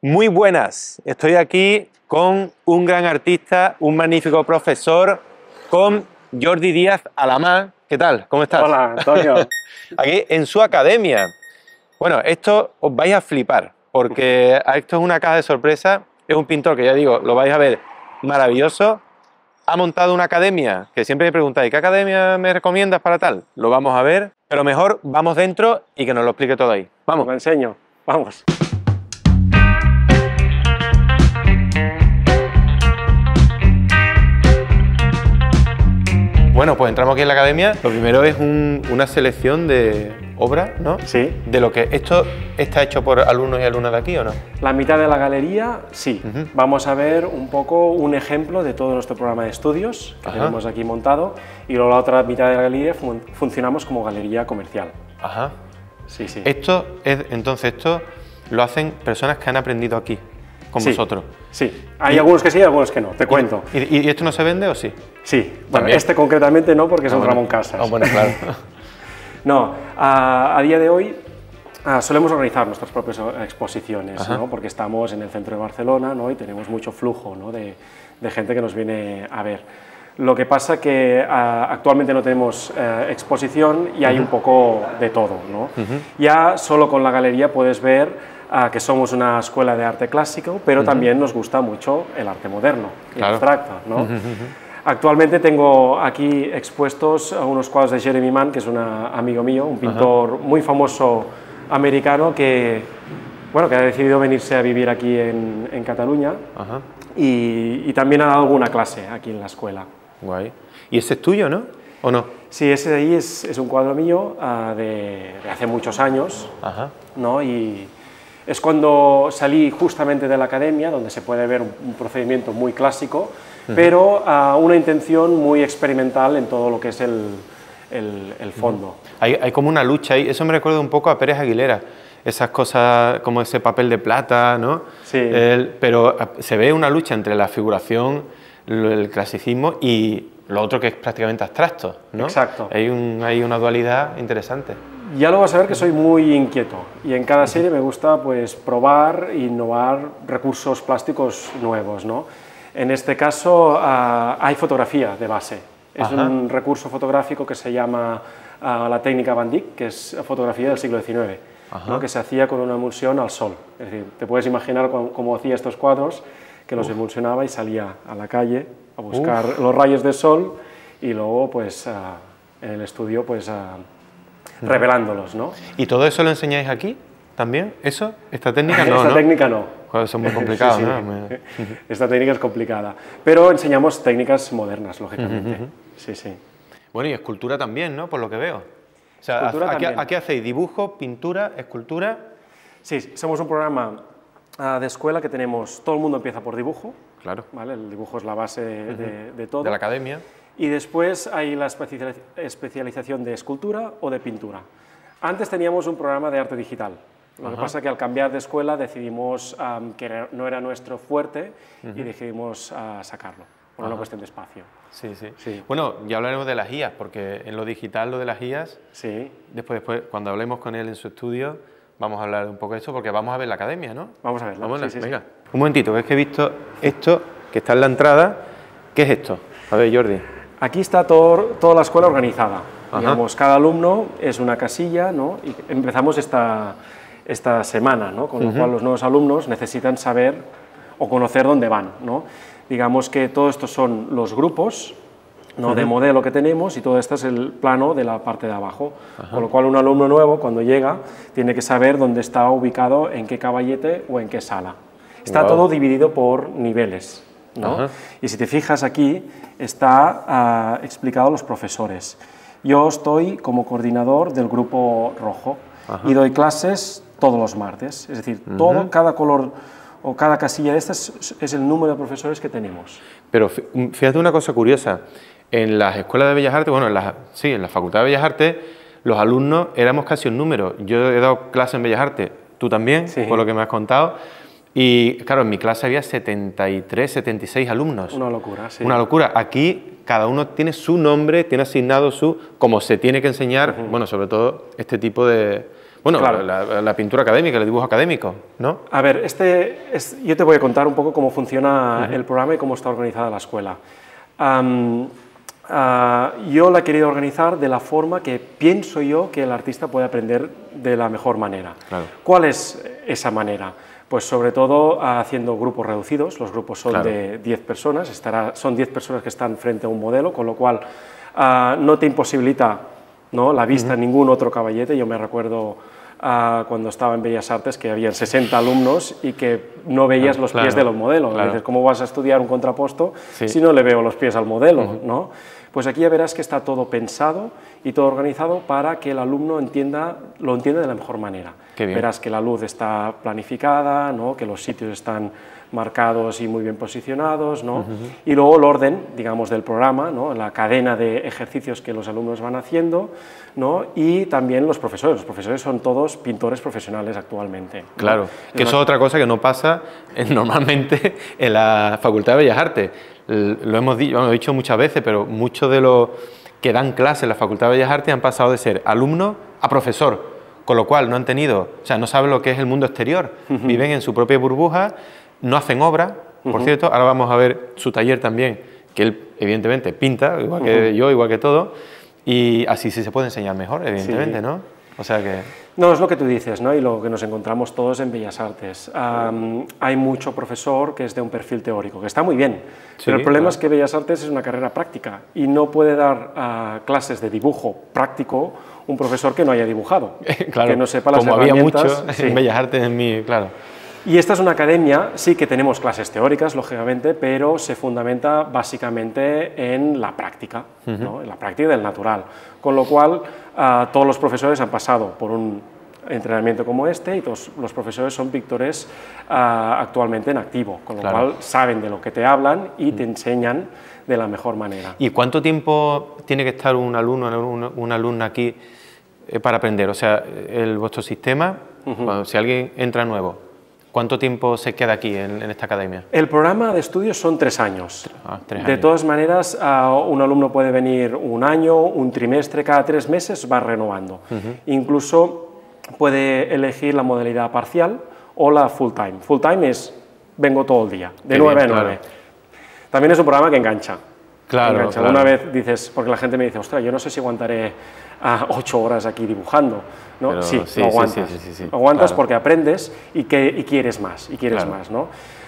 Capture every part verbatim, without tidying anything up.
Muy buenas, estoy aquí con un gran artista, un magnífico profesor, con Jordi Díaz Alamán. ¿Qué tal? ¿Cómo estás? Hola, Antonio. Aquí en su academia. Bueno, esto os vais a flipar, porque esto es una caja de sorpresa. Es un pintor que ya digo, lo vais a ver maravilloso. Ha montado una academia, que siempre me preguntáis, ¿qué academia me recomiendas para tal? Lo vamos a ver, pero mejor vamos dentro y que nos lo explique todo ahí. Vamos. Os lo enseño. Vamos. Bueno, pues entramos aquí en la academia. Lo primero es un, una selección de obras, ¿no? Sí. De lo que esto está hecho por alumnos y alumnas de aquí, ¿o no? La mitad de la galería, sí. Uh-huh. Vamos a ver un poco un ejemplo de todo nuestro programa de estudios que Ajá. tenemos aquí montado, y luego la otra mitad de la galería fun funcionamos como galería comercial. Ajá. Sí, sí. Esto es, entonces, esto lo hacen personas que han aprendido aquí, con Sí, vosotros. Sí. Hay Y- algunos que sí y algunos que no. Te cuento. ¿Y, y esto no se vende o sí? Sí. Bueno, También. este concretamente no, porque es Ah, un bueno. Ramón Casas. Ah, bueno, claro. No, a, a día de hoy ah, solemos organizar nuestras propias exposiciones, Ajá. ¿no? Porque estamos en el centro de Barcelona, ¿no? Y tenemos mucho flujo, ¿no? de, de gente que nos viene a ver. Lo que pasa que ah, actualmente no tenemos eh, exposición y hay Uh-huh. un poco de todo, ¿no? Uh-huh. Ya solo con la galería puedes ver ah, que somos una escuela de arte clásico, pero Uh-huh. también nos gusta mucho el arte moderno, el Claro. abstracto, ¿no? Uh-huh, uh-huh. Actualmente tengo aquí expuestos unos cuadros de Jeremy Mann, que es un amigo mío, un pintor muy famoso americano que, bueno, que ha decidido venirse a vivir aquí en, en Cataluña. Ajá. y, y también ha dado alguna clase aquí en la escuela. Guay. ¿Y ese es tuyo, no? ¿O no? Sí, ese de ahí es, es un cuadro mío uh, de, de hace muchos años, Ajá. ¿no? Y es cuando salí justamente de la academia, donde se puede ver un, un procedimiento muy clásico, uh-huh. pero uh, una intención muy experimental en todo lo que es el, el, el fondo. Uh-huh. Hay, hay como una lucha ahí, eso me recuerda un poco a Pérez Aguilera, esas cosas como ese papel de plata, ¿no? Sí. El, pero se ve una lucha entre la figuración, el clasicismo y lo otro que es prácticamente abstracto, ¿no? Exacto. Hay, un, hay una dualidad interesante. Ya lo vas a ver que soy muy inquieto y en cada serie me gusta pues probar e innovar recursos plásticos nuevos, ¿no? En este caso uh, hay fotografía de base. Es Ajá. un recurso fotográfico que se llama uh, la técnica Van Dyck, que es fotografía del siglo diecinueve, ¿no? Que se hacía con una emulsión al sol. Es decir, te puedes imaginar cómo, cómo hacía estos cuadros, que los Uf. emulsionaba y salía a la calle a buscar Uf. los rayos de sol y luego pues uh, en el estudio pues uh, revelándolos, ¿no? ¿Y todo eso lo enseñáis aquí también? ¿Eso? ¿Esta técnica no? Esta ¿no? técnica no. Joder, son muy complicados, sí, sí. ¿no? Me... Esta técnica es complicada, pero enseñamos técnicas modernas, lógicamente. Uh-huh. Sí, sí. Bueno, y escultura también, ¿no? Por lo que veo. O sea, aquí, aquí hacéis dibujo, pintura, escultura. Sí, somos un programa uh, de escuela que tenemos, todo el mundo empieza por dibujo. Claro. ¿Vale? El dibujo es la base de, uh-huh. de, de todo. De la academia. Y después hay la especialización de escultura o de pintura. Antes teníamos un programa de arte digital. Lo Ajá. que pasa es que al cambiar de escuela decidimos um, que no era nuestro fuerte uh-huh. y decidimos uh, sacarlo, por Ajá. una cuestión de espacio. Sí, sí, sí. Bueno, ya hablaremos de las guías, porque en lo digital, lo de las guías, sí. después, después, cuando hablemos con él en su estudio, vamos a hablar un poco de eso, porque vamos a ver la academia, ¿no? Vamos a verla. Vamos a ver, sí, sí, venga. Sí. Un momentito, que es que he visto esto, que está en la entrada. ¿Qué es esto? A ver, Jordi. Aquí está todo, toda la escuela organizada. Ajá. Digamos, cada alumno es una casilla, ¿no? Y empezamos esta, esta semana, ¿no? Con uh-huh. lo cual los nuevos alumnos necesitan saber o conocer dónde van, ¿no? Digamos que todo esto son los grupos, ¿no? Uh-huh. de modelo que tenemos, y todo esto es el plano de la parte de abajo. Ajá. Con lo cual un alumno nuevo, cuando llega, tiene que saber dónde está ubicado, en qué caballete o en qué sala. Está wow. todo dividido por niveles, ¿no? Y si te fijas aquí, está uh, explicado los profesores. Yo estoy como coordinador del grupo rojo Ajá. y doy clases todos los martes. Es decir, uh-huh. todo, cada color o cada casilla de estas es el número de profesores que tenemos. Pero fíjate una cosa curiosa. En las escuelas de Bellas Artes, bueno, en la, sí, en la Facultad de Bellas Artes, los alumnos éramos casi un número. Yo he dado clase en Bellas Artes, tú también, sí. por lo que me has contado. Y claro, en mi clase había setenta y tres, setenta y seis alumnos. Una locura, sí. Una locura. Aquí cada uno tiene su nombre, tiene asignado su... como se tiene que enseñar, uh-huh. bueno, sobre todo este tipo de, Bueno, claro. la, la pintura académica, el dibujo académico, ¿no? A ver, este es, yo te voy a contar un poco cómo funciona uh-huh. el programa y cómo está organizada la escuela. Um, uh, yo la he querido organizar de la forma que pienso yo que el artista puede aprender de la mejor manera. Claro. ¿Cuál es esa manera? Pues sobre todo uh, haciendo grupos reducidos, los grupos son claro. de diez personas, estará, son diez personas que están frente a un modelo, con lo cual uh, no te imposibilita, ¿no?, la vista uh-huh. en ningún otro caballete. Yo me recuerdo uh, cuando estaba en Bellas Artes que había sesenta alumnos y que no veías claro, los pies claro, de los modelos. Claro. Dices, ¿cómo vas a estudiar un contraposto sí. si no le veo los pies al modelo? Uh-huh. ¿no? Pues aquí ya verás que está todo pensado y todo organizado para que el alumno entienda, lo entienda de la mejor manera. Verás que la luz está planificada, ¿no?, que los sitios están marcados y muy bien posicionados, ¿no? Uh-huh. Y luego el orden, digamos, del programa, ¿no?, la cadena de ejercicios que los alumnos van haciendo, ¿no?, y también los profesores. Los profesores son todos pintores profesionales actualmente, ¿no? Claro, que eso es otra cosa que no pasa normalmente en la Facultad de Bellas Artes. Lo hemos dicho, lo hemos dicho muchas veces, pero muchos de los que dan clases en la Facultad de Bellas Artes han pasado de ser alumno a profesor, con lo cual no han tenido, o sea, no saben lo que es el mundo exterior, uh-huh. viven en su propia burbuja, no hacen obra, por uh-huh. cierto, ahora vamos a ver su taller también, que él evidentemente pinta, igual que uh-huh. yo, igual que todo, y así sí se puede enseñar mejor, evidentemente, sí. ¿no? O sea que... No, es lo que tú dices, ¿no?, y lo que nos encontramos todos en Bellas Artes. Um, hay mucho profesor que es de un perfil teórico, que está muy bien, sí, pero el problema claro. es que Bellas Artes es una carrera práctica y no puede dar uh, clases de dibujo práctico un profesor que no haya dibujado, claro, que no sepa las como había herramientas. mucho Sí. en Bellas Artes en mi... claro. Y esta es una academia, sí que tenemos clases teóricas, lógicamente, pero se fundamenta básicamente en la práctica, uh-huh. ¿no?, en la práctica del natural. Con lo cual, uh, todos los profesores han pasado por un entrenamiento como este y todos los profesores son pintores uh, actualmente en activo, con lo claro. cual saben de lo que te hablan y te enseñan de la mejor manera. ¿Y cuánto tiempo tiene que estar un alumno o una alumna aquí eh, para aprender? O sea, el, vuestro sistema, uh-huh. cuando, si alguien entra nuevo, ¿cuánto tiempo se queda aquí en, en esta academia? El programa de estudios son tres años. Ah, tres de años. todas maneras, uh, un alumno puede venir un año, un trimestre, cada tres meses va renovando. Uh-huh. Incluso puede elegir la modalidad parcial o la full time. Full time es, vengo todo el día, de nueve a nueve. También es un programa que engancha. Claro, engancha. claro. Una vez dices, porque la gente me dice, ostras, yo no sé si aguantaré a ocho horas aquí dibujando, ¿no? Pero, sí, sí, lo aguantas. Sí, sí, sí, sí, sí. Aguantas claro. porque aprendes y, que, y quieres más, y quieres claro. más, ¿no?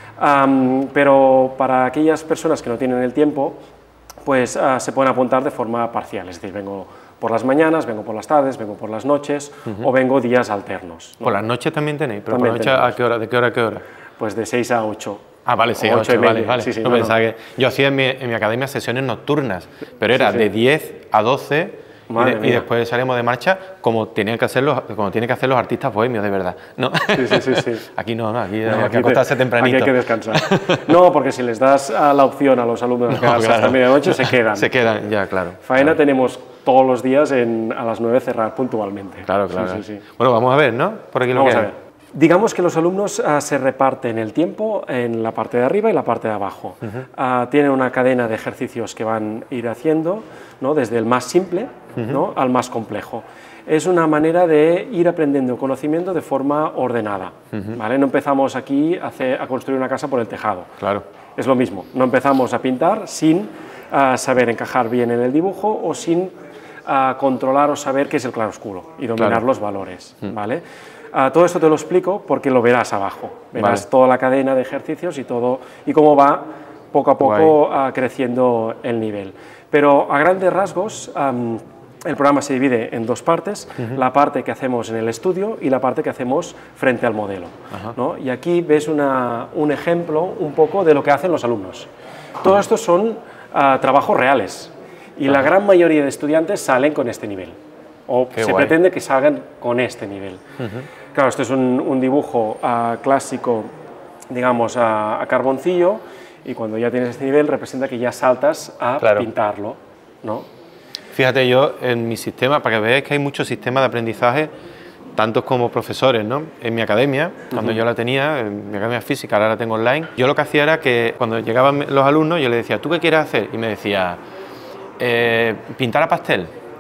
Um, pero para aquellas personas que no tienen el tiempo, pues uh, se pueden apuntar de forma parcial, es decir, vengo por las mañanas, vengo por las tardes, vengo por las noches, uh-huh. o vengo días alternos, ¿no? ¿Por las noches también tenéis? ¿Pero también por la noche a qué hora, de qué hora a qué hora? Pues de seis a ocho. Ah, vale, seis a ocho, vale, vale. Sí, sí, no, no, pensaba no. que... Yo hacía en mi, en mi academia sesiones nocturnas, pero era sí, sí. de diez a doce y, de, y después salíamos de marcha como tenían que hacer los, como tienen que hacer los artistas bohemios, de verdad. ¿No? Sí, sí, sí, sí. Aquí no, no, aquí no, hay que acostarse tempranito. Aquí hay que descansar. No, porque si les das a la opción a los alumnos de quedarse no, claro. hasta medianoche, se quedan. Se quedan, ya, claro. Faena claro. tenemos todos los días en, a las nueve cerrar puntualmente. Claro, claro. Sí, sí, sí. Bueno, vamos a ver, ¿no? Por aquí lo vamos que a ver. Digamos que los alumnos uh, se reparten el tiempo en la parte de arriba y la parte de abajo. Uh-huh. uh, tienen una cadena de ejercicios que van a ir haciendo, ¿no?, desde el más simple, uh-huh. ¿no?, al más complejo. Es una manera de ir aprendiendo conocimiento de forma ordenada. Uh-huh. ¿Vale? No empezamos aquí a, hacer, a construir una casa por el tejado. Claro. Es lo mismo. No empezamos a pintar sin uh, saber encajar bien en el dibujo o sin uh, controlar o saber qué es el claroscuro y dominar claro. los valores. Uh-huh. ¿Vale? Uh, todo esto te lo explico porque lo verás abajo, verás vale. toda la cadena de ejercicios y todo y cómo va poco a poco uh, creciendo el nivel. Pero a grandes rasgos um, el programa se divide en dos partes, uh-huh. la parte que hacemos en el estudio y la parte que hacemos frente al modelo, uh-huh. ¿no? Y aquí ves una, un ejemplo un poco de lo que hacen los alumnos. Todo esto son uh, trabajos reales y uh-huh. la gran mayoría de estudiantes salen con este nivel. O Qué se guay. pretende que salgan con este nivel. Uh-huh. Claro, esto es un, un dibujo uh, clásico, digamos, a, a carboncillo, y cuando ya tienes este nivel representa que ya saltas a claro. pintarlo, ¿no? Fíjate, yo en mi sistema, para que veáis que hay muchos sistemas de aprendizaje, tantos como profesores, ¿no? En mi academia, cuando uh-huh. yo la tenía, en mi academia física, ahora la tengo online, yo lo que hacía era que cuando llegaban los alumnos, yo les decía, ¿tú qué quieres hacer? Y me decía, eh, pintar a pastel.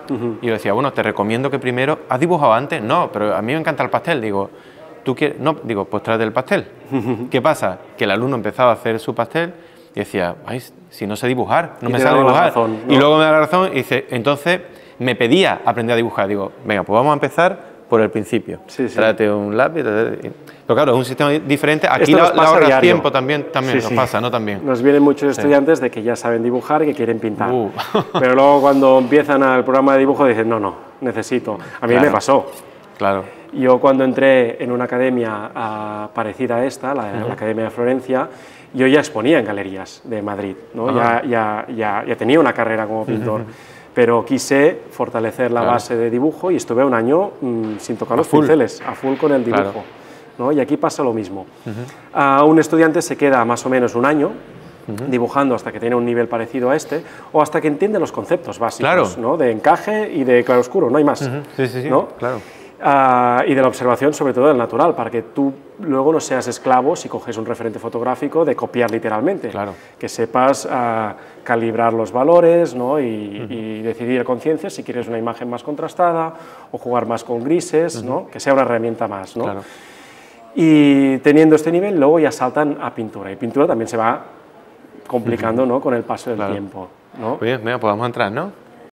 Uh-huh. Y yo decía, bueno, te recomiendo que primero... ¿Has dibujado antes? No, pero a mí me encanta el pastel. Digo, ¿tú quieres? No, digo, pues tráete el pastel. Uh-huh. ¿Qué pasa? Que el alumno empezaba a hacer su pastel y decía, ay, si no sé dibujar, no y me sale dibujar. Razón, ¿no? Y luego me da la razón y dice, entonces me pedía aprender a dibujar. Digo, venga, pues vamos a empezar por el principio. Sí, sí. Tráete un lápiz. Pero claro, es un sistema diferente. Aquí la, la ahorras tiempo también, también sí, nos sí. pasa, ¿no? También. Nos vienen muchos sí. estudiantes de que ya saben dibujar y que quieren pintar. Uh. Pero luego cuando empiezan al programa de dibujo dicen, no, no, necesito. A mí claro. me pasó. Claro. Yo cuando entré en una academia uh, parecida a esta, la, uh-huh. la Academia de Florencia, yo ya exponía en galerías de Madrid, ¿no? Uh-huh. ya, ya, ya, ya tenía una carrera como pintor. Uh-huh. Pero quise fortalecer la claro. base de dibujo y estuve un año mmm, sin tocar a los full. pinceles, a full con el dibujo. Claro. ¿no? Y aquí pasa lo mismo. Uh-huh. uh, un estudiante se queda más o menos un año uh-huh. dibujando hasta que tiene un nivel parecido a este, o hasta que entiende los conceptos básicos, claro. ¿no? De encaje y de claroscuro, no hay más. Uh-huh. Sí, sí, sí, ¿no? claro. Uh, y de la observación, sobre todo del natural, para que tú luego no seas esclavo, si coges un referente fotográfico, de copiar literalmente. Claro. Que sepas uh, calibrar los valores, ¿no? y, uh-huh. y decidir a conciencia si quieres una imagen más contrastada o jugar más con grises, uh-huh. ¿no? Que sea una herramienta más. ¿no? Claro. Y teniendo este nivel, luego ya saltan a pintura. Y pintura también se va complicando uh-huh. ¿no? con el paso del claro. tiempo. ¿no? Oye, mira, pues vamos a entrar, ¿no?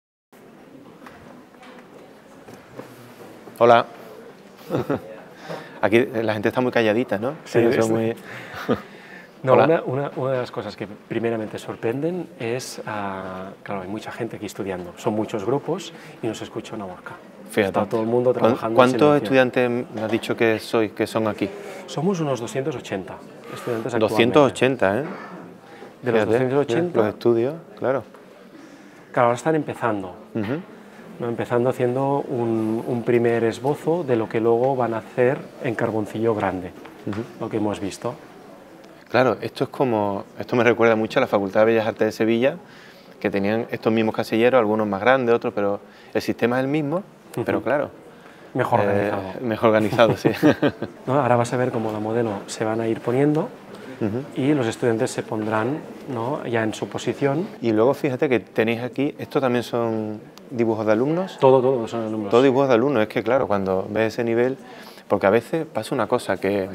Hola. Aquí la gente está muy calladita, ¿no? Sí, sí, son muy... No, una, una, una de las cosas que primeramente sorprenden es, uh, claro, hay mucha gente aquí estudiando, son muchos grupos y no se escucha una horca. Fíjate. Está todo el mundo trabajando. ¿Cuántos estudiantes me has dicho que sois, que son aquí? Somos unos doscientos ochenta estudiantes actualmente. doscientos ochenta, ¿eh? De los Fíjate, doscientos ochenta... Los estudios, claro. Claro, ahora están empezando. Uh-huh. ¿no? Empezando haciendo un, un primer esbozo de lo que luego van a hacer en carboncillo grande, uh-huh. lo que hemos visto. Claro, esto es como, esto me recuerda mucho a la Facultad de Bellas Artes de Sevilla, que tenían estos mismos casilleros, algunos más grandes, otros, pero el sistema es el mismo, uh-huh. pero claro. Mejor organizado. Eh, mejor organizado, sí. ¿no? Ahora vas a ver cómo la modelo se van a ir poniendo uh-huh. y los estudiantes se pondrán, ¿no? ya en su posición. Y luego fíjate que tenéis aquí, ¿esto también son dibujos de alumnos? Todo, todo son alumnos. Todo dibujos de alumnos, es que claro, cuando ves ese nivel, porque a veces pasa una cosa que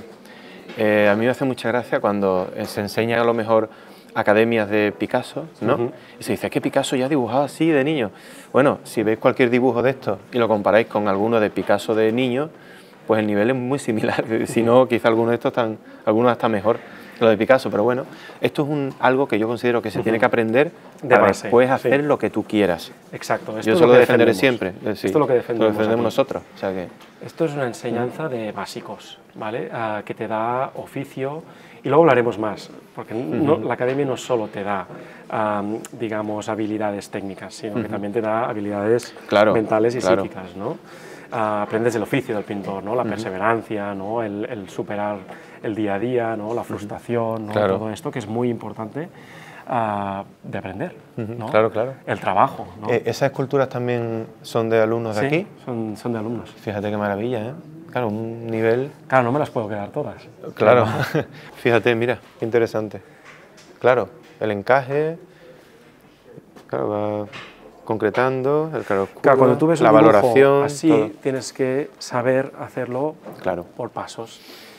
eh, a mí me hace mucha gracia cuando se enseña a lo mejor academias de Picasso, ¿no? Uh-huh. Y se dice, es que Picasso ya dibujaba así de niño. Bueno, si veis cualquier dibujo de esto y lo comparáis con alguno de Picasso de niño, pues el nivel es muy similar, si no, quizá algunos de estos están, algunos hasta mejor que lo de Picasso, pero bueno, esto es un, algo que yo considero que se uh-huh. tiene que aprender de para base, después hacer sí. lo que tú quieras. Exacto. Esto yo es eso lo, lo defenderé siempre. Sí, esto es lo que defendemos, lo defendemos nosotros. O sea que... Esto es una enseñanza de básicos, ¿vale? Uh, que te da oficio, y luego hablaremos más, porque uh-huh. no, la academia no solo te da, um, digamos, habilidades técnicas, sino uh-huh. que también te da habilidades claro, mentales y claro. psíquicas, ¿no? Uh, aprendes el oficio del pintor, ¿no? La uh-huh. perseverancia, ¿no? El, el superar el día a día, ¿no? La frustración, ¿no? Claro. Todo esto que es muy importante uh, de aprender, uh-huh. ¿no? Claro, claro. El trabajo, ¿no? Eh, ¿Esas esculturas también son de alumnos de sí, aquí? son, son de alumnos. Fíjate qué maravilla, ¿eh? Claro, un nivel... Claro, no me las puedo quedar todas. Claro, fíjate, mira, qué interesante. Claro, el encaje, claro, va concretando, el claroscuro, claro, cuando tú ves la un dibujo valoración... así, todo. Tienes que saber hacerlo claro. por pasos.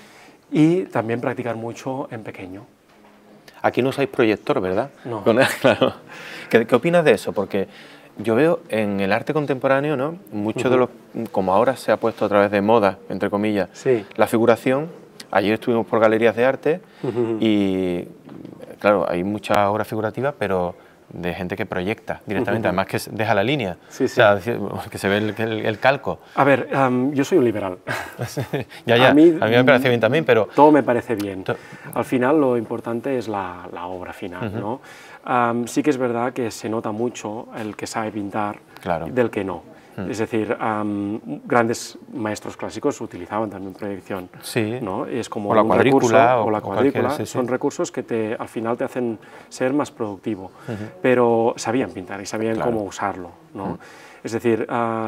Y también practicar mucho en pequeño. Aquí no usáis proyector, ¿verdad? No. Claro. ¿Qué, ¿Qué opinas de eso? Porque... Yo veo en el arte contemporáneo, ¿no? Mucho uh-huh. de los, como ahora se ha puesto a través de moda, entre comillas, sí. la figuración. Ayer estuvimos por galerías de arte uh-huh. y, claro, hay muchas obras figurativas, pero de gente que proyecta directamente, uh-huh. además que deja la línea, sí, sí. o sea, que se ve el, el, el calco. A ver, um, yo soy un liberal. ya, ya, a mí, a mí me parece bien también, pero... Todo me parece bien. Al final lo importante es la, la obra final, uh-huh. ¿no? Um, sí que es verdad que se nota mucho el que sabe pintar claro. del que no. Mm. Es decir, um, grandes maestros clásicos utilizaban también proyección. Sí. ¿no? Es como o la un cuadrícula. Recurso, o, o la cuadrícula. Sí, sí. Son recursos que te, al final te hacen ser más productivo. Uh-huh. Pero sabían pintar y sabían claro. cómo usarlo. ¿no? Uh-huh. Es decir, uh,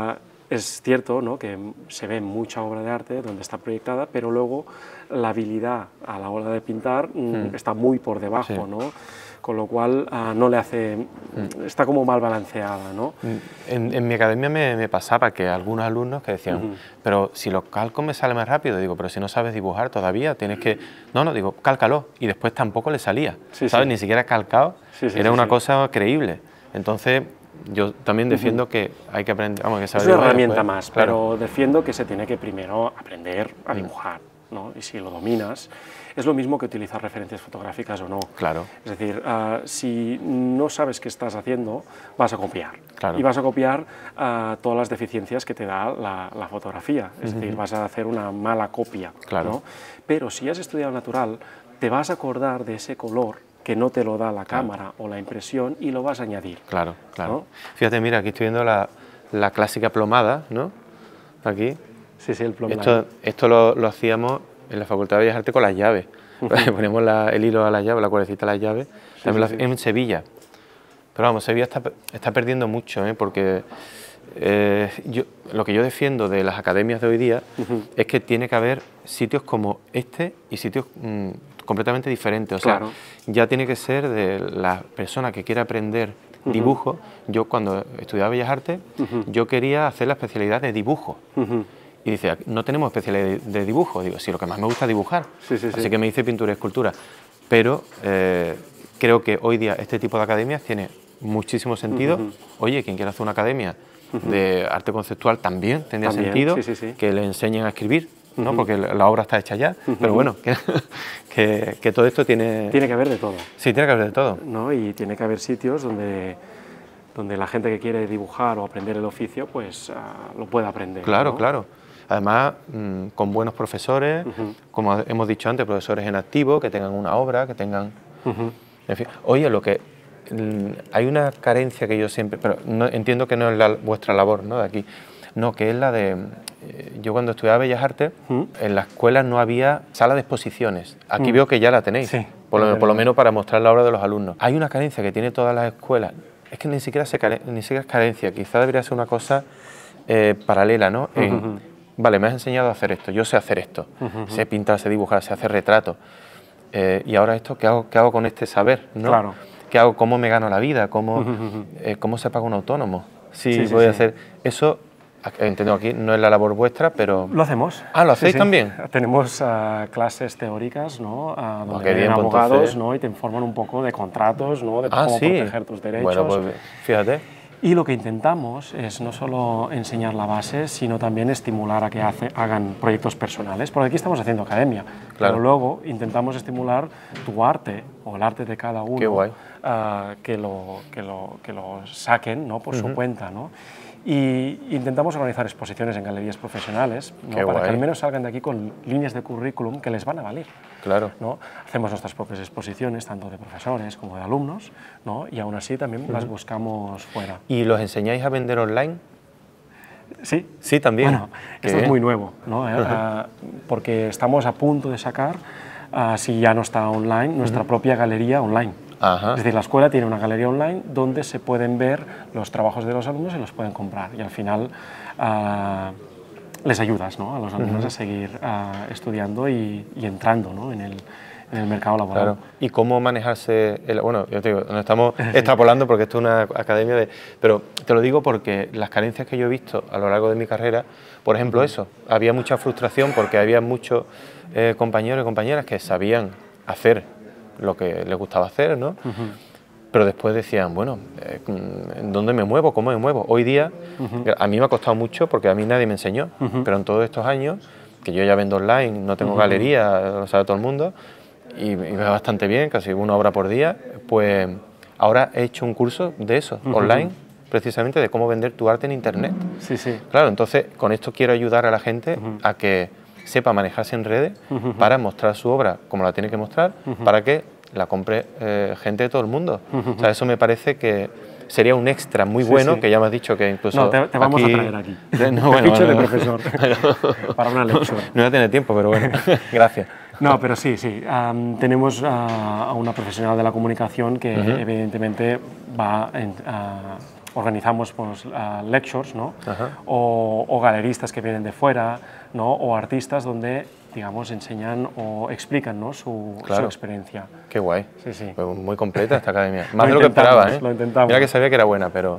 es cierto, ¿no?, que se ve mucha obra de arte donde está proyectada, pero luego la habilidad a la hora de pintar mm. está muy por debajo, sí. ¿no? Con lo cual uh, no le hace, mm. está como mal balanceada, ¿no? En, en mi academia me, me pasaba que algunos alumnos que decían, uh-huh. pero si los calco me sale más rápido, digo, pero si no sabes dibujar todavía, tienes que... No, no, digo, cálcalo, y después tampoco le salía, sí, ¿sabes? Sí. Ni siquiera calcado, sí, sí, era sí, una sí. cosa creíble. Entonces, yo también defiendo uh-huh. que hay que aprender... Vamos, que saber es una herramienta después, más, claro. pero defiendo que se tiene que primero aprender a dibujar, ¿no? Y si lo dominas, es lo mismo que utilizar referencias fotográficas o no. Claro. Es decir, uh, si no sabes qué estás haciendo, vas a copiar. Claro. Y vas a copiar uh, todas las deficiencias que te da la, la fotografía. Es uh-huh. decir, vas a hacer una mala copia. Claro. ¿no? Pero si has estudiado natural, te vas a acordar de ese color que no te lo da la claro. cámara o la impresión y lo vas a añadir. Claro, claro. ¿no? Fíjate, mira, aquí estoy viendo la, la clásica plomada, ¿no? Aquí. Sí, sí, el plomado. Esto, esto lo, lo hacíamos en la Facultad de Bellas Artes con las llaves. Uh-huh. Ponemos la, el hilo a las llaves, la cuerdecita a las llaves. Sí, también sí, sí. En Sevilla. Pero vamos, Sevilla está, está perdiendo mucho, ¿eh? Porque eh, yo, lo que yo defiendo de las academias de hoy día uh-huh. es que tiene que haber sitios como este y sitios mmm, completamente diferentes. O sea, claro. ya tiene que ser de la persona que quiere aprender uh-huh. dibujo. Yo cuando estudiaba Bellas Artes, uh-huh. yo quería hacer la especialidad de dibujo. Uh-huh. Y dice, no tenemos especialidad de dibujo. Digo, sí, lo que más me gusta es dibujar. Sí, sí, Así sí. que me hice pintura y escultura. Pero eh, creo que hoy día este tipo de academias tiene muchísimo sentido. Uh-huh. Oye, quien quiera hacer una academia uh-huh. de arte conceptual también tendría también, sentido sí, sí, sí. que le enseñen a escribir, ¿no? Uh-huh. Porque la obra está hecha ya. Uh-huh. Pero bueno, que, que, que todo esto tiene... Tiene que haber de todo. Sí, tiene que haber de todo. ¿no? Y tiene que haber sitios donde... donde la gente que quiere dibujar o aprender el oficio, pues uh, lo pueda aprender. Claro, ¿no? claro. Además, mmm, con buenos profesores, uh-huh. como hemos dicho antes, profesores en activo, que tengan una obra, que tengan... Uh-huh. En fin, oye, lo que... Mmm, hay una carencia que yo siempre... Pero no, entiendo que no es la, vuestra labor, ¿no?, de aquí. No, que es la de... Eh, yo cuando estudiaba Bellas Artes, uh-huh. en la escuela no había sala de exposiciones. Aquí uh-huh. veo que ya la tenéis, sí, por, lo, por lo menos para mostrar la obra de los alumnos. Hay una carencia que tiene todas las escuelas. Es que ni siquiera, se care, ni siquiera es carencia, quizá debería ser una cosa eh, paralela, ¿no? En, uh-huh. Vale, me has enseñado a hacer esto, yo sé hacer esto, uh-huh. sé pintar, sé dibujar, sé hacer retratos. Eh, y ahora esto, ¿qué hago, ¿qué hago con este saber? ¿no? Claro. ¿Qué hago? ¿Cómo me gano la vida? ¿Cómo, uh-huh. eh, ¿cómo se paga un autónomo? Sí, sí, sí voy sí. a hacer eso. Entiendo, aquí no es la labor vuestra, pero... Lo hacemos. Ah, ¿lo hacéis sí, sí. también? Tenemos uh, clases teóricas, ¿no? Uh, donde oh, vienen bien, abogados, entonces... ¿no? Y te informan un poco de contratos, ¿no? De ah, cómo ¿sí? proteger tus derechos. Bueno, pues fíjate. Y lo que intentamos es no solo enseñar la base, sino también estimular a que hace, hagan proyectos personales, porque aquí estamos haciendo academia, claro. pero luego intentamos estimular tu arte, o el arte de cada uno, Qué guay. Uh, que, lo, que, lo, que lo saquen, ¿no? Por uh-huh. su cuenta, ¿no? Y intentamos organizar exposiciones en galerías profesionales, ¿no? Para guay. que al menos salgan de aquí con líneas de currículum que les van a valer. Claro. ¿no? Hacemos nuestras propias exposiciones, tanto de profesores como de alumnos, ¿no? Y aún así también uh-huh. las buscamos fuera. ¿Y los enseñáis a vender online? Sí. Sí, también. Bueno, esto es muy nuevo, ¿no? uh, porque estamos a punto de sacar, uh, si ya no está online, nuestra uh-huh. propia galería online. Ajá. Es decir, la escuela tiene una galería online donde se pueden ver los trabajos de los alumnos y los pueden comprar. Y al final uh, les ayudas, ¿no?, a los alumnos uh-huh. a seguir uh, estudiando y, y entrando, ¿no?, en, el, en el mercado laboral. Claro. ¿Y cómo manejarse? El, bueno, yo te digo, nos estamos extrapolando porque esto es una academia de... Pero te lo digo porque las carencias que yo he visto a lo largo de mi carrera, por ejemplo uh-huh. eso, había mucha frustración porque había muchos eh, compañeros y compañeras que sabían hacer lo que les gustaba hacer, ¿no? Uh-huh. Pero después decían, bueno, eh, ¿en dónde me muevo? ¿Cómo me muevo? Hoy día, uh-huh. a mí me ha costado mucho porque a mí nadie me enseñó, uh-huh. pero en todos estos años, que yo ya vendo online, no tengo uh-huh. galería, lo sabe todo el mundo, y, y me va bastante bien, casi una obra por día, pues ahora he hecho un curso de eso, uh-huh. online, precisamente de cómo vender tu arte en internet. Sí, sí. Claro, entonces con esto quiero ayudar a la gente uh-huh. a que sepa manejarse en redes uh-huh. para mostrar su obra como la tiene que mostrar, uh-huh. para que la compre eh, gente de todo el mundo. Uh-huh. O sea, eso me parece que sería un extra muy bueno, sí, sí. que ya me has dicho que incluso... No, te, te vamos aquí... a traer aquí. No, bueno, ficho bueno, de profesor para una lectura. No voy a tener tiempo, pero bueno, gracias. No, pero sí, sí. Um, tenemos uh, a una profesional de la comunicación que uh-huh. evidentemente va en, uh, organizamos pues, uh, lectures, ¿no? o, o galeristas que vienen de fuera, ¿no? o artistas donde, digamos, enseñan o explican, ¿no? su, claro. su experiencia. Qué guay. Sí, sí. Pues muy completa esta academia. Más de lo que esperaba, ¿eh? Lo intentamos. Mira que sabía que era buena, pero...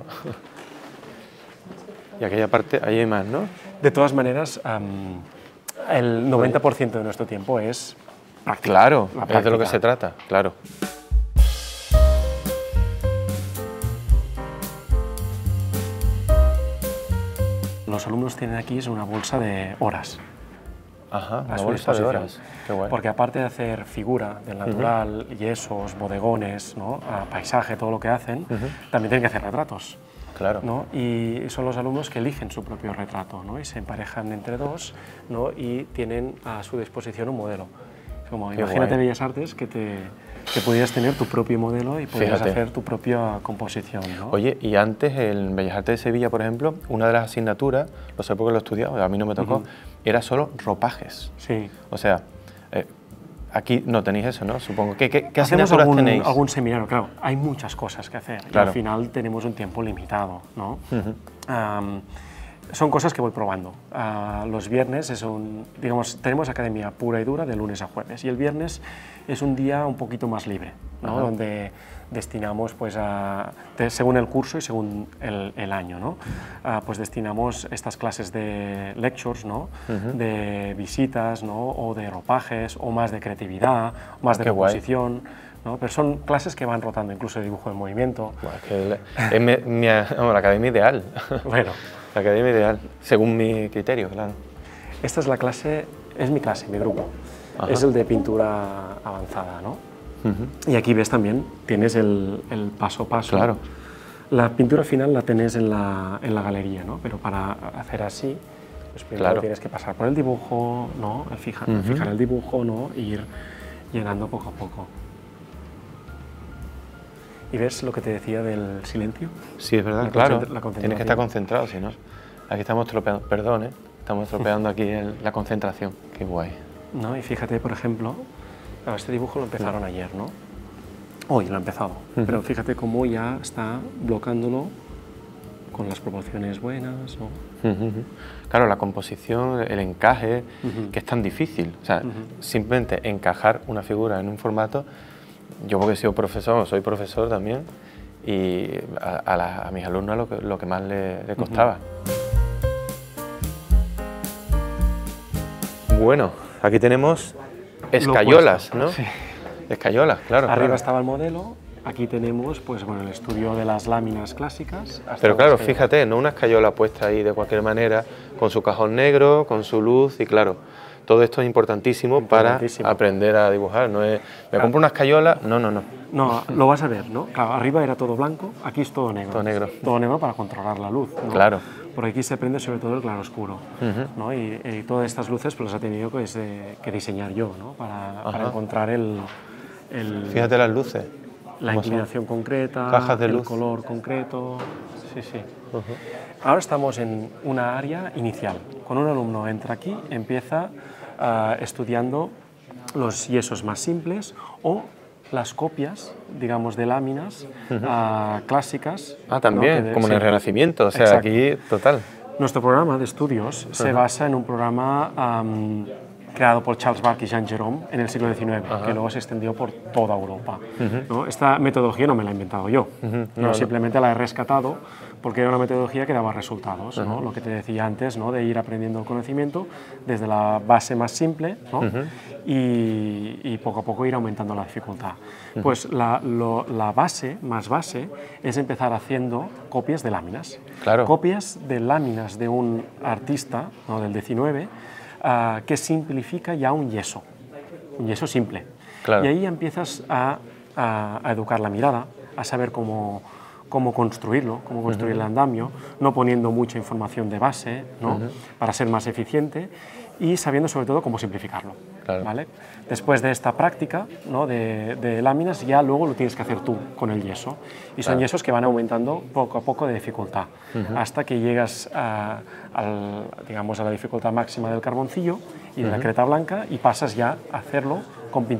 Y aquella parte, ahí hay más, ¿no? De todas maneras, um, el noventa por ciento de nuestro tiempo es práctica. Claro, es de lo que se trata, claro. Los alumnos tienen aquí es una bolsa de horas. Ajá, una bolsa de horas. Qué guay. Porque aparte de hacer figura del natural, uh-huh. yesos, bodegones, ¿no? paisaje, todo lo que hacen, uh-huh. también tienen que hacer retratos. Claro. ¿no? Y son los alumnos que eligen su propio retrato, ¿no? y se emparejan entre dos, ¿no? y tienen a su disposición un modelo. Como, Qué imagínate guay. Bellas Artes que, te, que pudieras tener tu propio modelo y pudieras Fíjate. hacer tu propia composición. ¿no? Oye, y antes en Bellas Artes de Sevilla, por ejemplo, una de las asignaturas, lo sé porque lo he estudiado, a mí no me tocó, uh-huh. era solo ropajes. Sí. O sea, eh, aquí no tenéis eso, ¿no? Supongo. ¿Qué, qué, qué Hacemos asignaturas algún, tenéis? algún seminario, claro. Hay muchas cosas que hacer Claro. y al final tenemos un tiempo limitado, ¿no? Uh-huh. um, son cosas que voy probando. Uh, los viernes es un, digamos, tenemos academia pura y dura de lunes a jueves y el viernes es un día un poquito más libre, ¿no? Uh-huh. Donde destinamos, pues, a, de, según el curso y según el, el año, ¿no? Uh, pues destinamos estas clases de lectures, ¿no? Uh-huh. De visitas, ¿no? O de ropajes, o más de creatividad, más de Qué composición. ¿no? Pero son clases que van rotando, incluso de dibujo de movimiento. Bueno, es que es mi, mi, vamos, la academia ideal. Bueno. La academia ideal, según mi criterio, claro. Esta es la clase, es mi clase, mi grupo. Ajá. Es el de pintura avanzada, ¿no? Uh-huh. Y aquí ves también, tienes el, el paso a paso. Claro. La pintura final la tenés en la, en la galería, ¿no? Pero para hacer así, pues primero claro. tienes que pasar por el dibujo, ¿no? El fijar, uh-huh. fijar el dibujo, ¿no? E ir llenando poco a poco. ¿Y ves lo que te decía del silencio? Sí, es verdad, la claro. La tienes que estar concentrado, si no. Aquí estamos estropeando, perdón, ¿eh? Estamos estropeando aquí el, la concentración. Qué guay. No, y fíjate, por ejemplo, este dibujo lo empezaron sí. ayer, ¿no? Hoy lo ha empezado, uh-huh. pero fíjate cómo ya está bloqueándolo con las proporciones buenas, ¿no? Uh-huh. Claro, la composición, el encaje, uh-huh. que es tan difícil. O sea, uh-huh. simplemente encajar una figura en un formato. Yo porque he sido profesor, soy profesor también, y a, a, la, a mis alumnos lo que, lo que más le, le costaba. Uh-huh. Bueno, aquí tenemos escayolas, ¿no? Sí. Escayolas, claro. Arriba claro. estaba el modelo, aquí tenemos pues, bueno, el estudio de las láminas clásicas. Hasta Pero claro, fíjate, no una escayola puesta ahí de cualquier manera, con su cajón negro, con su luz, y claro, todo esto es importantísimo, importantísimo. para aprender a dibujar. No es, me claro. compro una escayola, no, no, no. No, lo vas a ver, ¿no? Claro, arriba era todo blanco, aquí es todo negro. Todo negro. Todo negro para controlar la luz, ¿no? Claro. Por aquí se aprende sobre todo el claroscuro, uh-huh. ¿no? Y, y todas estas luces pues las he tenido pues, eh, que diseñar yo, ¿no? Para, para encontrar el, el... Fíjate las luces. La inclinación son? concreta, Cajas de el luz. color concreto. Sí, sí. Uh-huh. Ahora estamos en una área inicial. Cuando un alumno entra aquí, empieza uh, estudiando los yesos más simples o las copias, digamos, de láminas uh-huh. uh, clásicas. Ah, también, ¿no? de, como sí. en el Renacimiento, o sea, Exacto. aquí, total. Nuestro programa de estudios uh-huh. se basa en un programa um, creado por Charles Bach y Jean Gérôme en el siglo diecinueve, uh-huh. que luego se extendió por toda Europa. Uh-huh. ¿no? Esta metodología no me la he inventado yo, uh-huh. no, no, simplemente la he rescatado porque era una metodología que daba resultados, uh-huh. ¿no? Lo que te decía antes, ¿no? De ir aprendiendo el conocimiento desde la base más simple, ¿no? uh-huh. y, y poco a poco ir aumentando la dificultad. Uh-huh. Pues la, lo, la base, más base, es empezar haciendo copias de láminas. Claro. Copias de láminas de un artista, ¿no? del diecinueve, Uh, que simplifica ya un yeso, un yeso simple. Claro. Y ahí empiezas a, a, a educar la mirada, a saber cómo, cómo construirlo, cómo construir uh-huh. el andamio, no poniendo mucha información de base, ¿no? uh-huh. para ser más eficiente, y sabiendo sobre todo cómo simplificarlo. Claro. ¿vale? Después de esta práctica, ¿no? de, de láminas, ya luego lo tienes que hacer tú con el yeso. Y son claro. yesos que van aumentando poco a poco de dificultad, uh-huh. hasta que llegas a, al, digamos, a la dificultad máxima del carboncillo y de uh-huh. la creta blanca y pasas ya a hacerlo con pintura.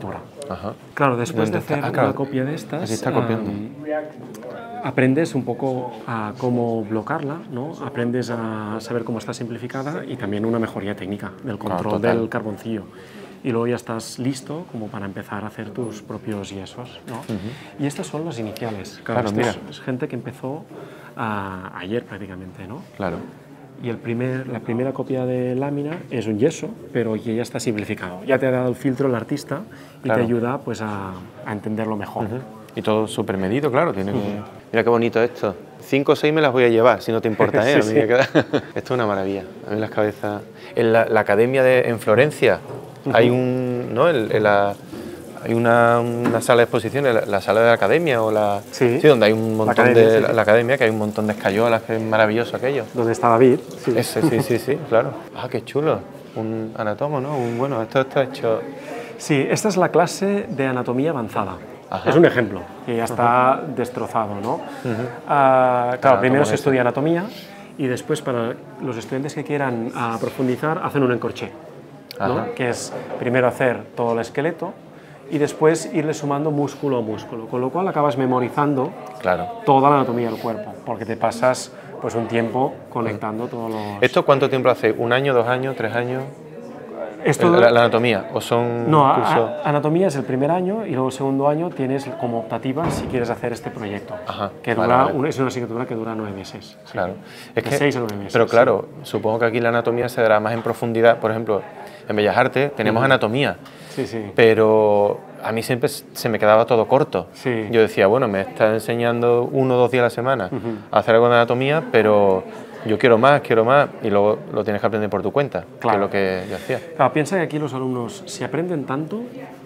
Ajá. Claro, después de ¿Dónde está? hacer Ah, claro. una copia de estas, Aquí está copiando. um, aprendes un poco a cómo bloquearla, ¿no? Aprendes a saber cómo está simplificada y también una mejoría técnica del control total. del carboncillo. Y luego ya estás listo como para empezar a hacer tus propios yesos, ¿no? Uh-huh. Y estas son las iniciales. Claro, Claro, mira. Es, mira. es gente que empezó a, ayer prácticamente, ¿no? Claro. Y el primer, la primera copia de lámina es un yeso, pero que ya está simplificado. Ya te ha dado el filtro el artista y Claro. te ayuda pues, a, a entenderlo mejor. Uh-huh. Y todo súper medido, claro. Tiene uh-huh. que... Mira qué bonito esto. Cinco o seis me las voy a llevar, si no te importa, ¿eh? Sí, a mí sí. queda... Esto es una maravilla. A mí las cabezas... En la, la academia de, en Florencia uh-huh. hay un... ¿no? El, el, la... Hay una, una sala de exposiciones, la, la sala de la academia o la... Sí, sí donde hay un montón la academia, de... sí. La, la academia, que hay un montón de escayolas, que es maravilloso aquello. Donde está David. Sí. Ese, sí, sí, sí, claro. Ah, qué chulo. Un anatomo, ¿no? Un, bueno, esto está hecho... Sí, esta es la clase de anatomía avanzada. Ajá. Es un ejemplo, que ya está uh-huh. destrozado, ¿no? Uh-huh. uh, claro, claro, primero se estudia anatomía y después para los estudiantes que quieran uh, profundizar hacen un encorché, ¿no? Que es primero hacer todo el esqueleto y después irle sumando músculo a músculo, con lo cual acabas memorizando claro. toda la anatomía del cuerpo, porque te pasas pues, un tiempo conectando uh-huh. todos los... ¿Esto cuánto tiempo hace? ¿Un año, dos años, tres años? Esto, la, la anatomía, ¿o son no, cursos? A, anatomía es el primer año y luego el segundo año tienes como optativa si quieres hacer este proyecto. Ajá, que vale, dura, vale. Un, es una asignatura que dura nueve meses. Claro. Sí. Es de que, seis a nueve meses. Pero claro, sí. Supongo que aquí la anatomía se dará más en profundidad. Por ejemplo, en Bellas Artes tenemos uh-huh. anatomía, sí, sí. pero a mí siempre se me quedaba todo corto. Sí. Yo decía, bueno, me está enseñando uno o dos días a la semana uh-huh. a hacer algo de anatomía, pero... yo quiero más, quiero más, y luego lo tienes que aprender por tu cuenta, claro. que es lo que yo hacía. Claro, piensa que aquí los alumnos, si aprenden tanto,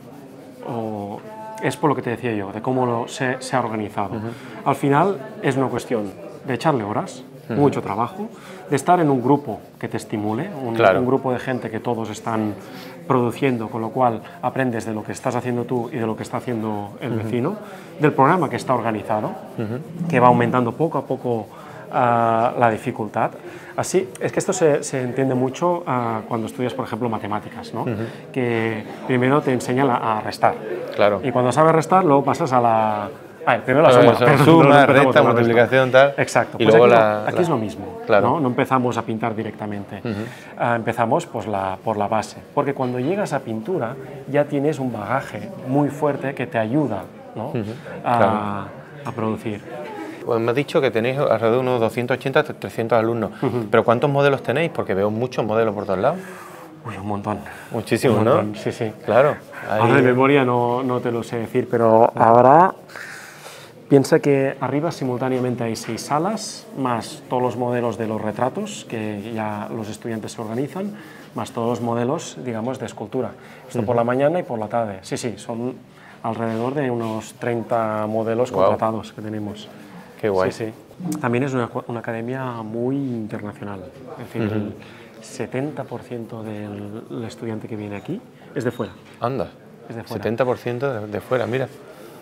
o es por lo que te decía yo, de cómo lo, se, se ha organizado. Uh-huh. Al final es una cuestión de echarle horas, uh-huh. mucho trabajo, de estar en un grupo que te estimule, un, claro. un grupo de gente que todos están produciendo, con lo cual aprendes de lo que estás haciendo tú y de lo que está haciendo el uh-huh. vecino, del programa que está organizado, uh-huh. que va aumentando poco a poco Uh, la dificultad. Así, es que esto se, se entiende mucho uh, cuando estudias, por ejemplo, matemáticas, ¿no? Uh-huh. Que primero te enseñan a, a restar. Claro. Y cuando sabes restar, luego pasas a la... Ah, primero la suma, pero suma, no resta, multiplicación, tal. Exacto. Y pues luego aquí, la, aquí la... es lo mismo. Claro. ¿no? No empezamos a pintar directamente. Uh-huh. uh, empezamos pues, la, por la base. Porque cuando llegas a pintura ya tienes un bagaje muy fuerte que te ayuda, ¿no? Uh-huh. a, claro. a producir. Pues me has dicho que tenéis alrededor de unos doscientos ochenta, trescientos alumnos. Uh-huh. ¿Pero cuántos modelos tenéis? Porque veo muchos modelos por todos lados. Uy, un montón. Muchísimos, un montón, ¿no? Sí, sí. Claro. Ahí... Ahora de memoria no, no te lo sé decir, pero habrá... Piensa que arriba simultáneamente hay seis salas, más todos los modelos de los retratos, que ya los estudiantes se organizan, más todos los modelos, digamos, de escultura. Esto uh-huh. por la mañana y por la tarde. Sí, sí, son alrededor de unos treinta modelos wow. contratados que tenemos. Qué guay. Sí, sí. También es una, una academia muy internacional. Es decir, uh-huh. el setenta por ciento del estudiante que viene aquí es de fuera. Anda, es de fuera. setenta por ciento de, de fuera, mira.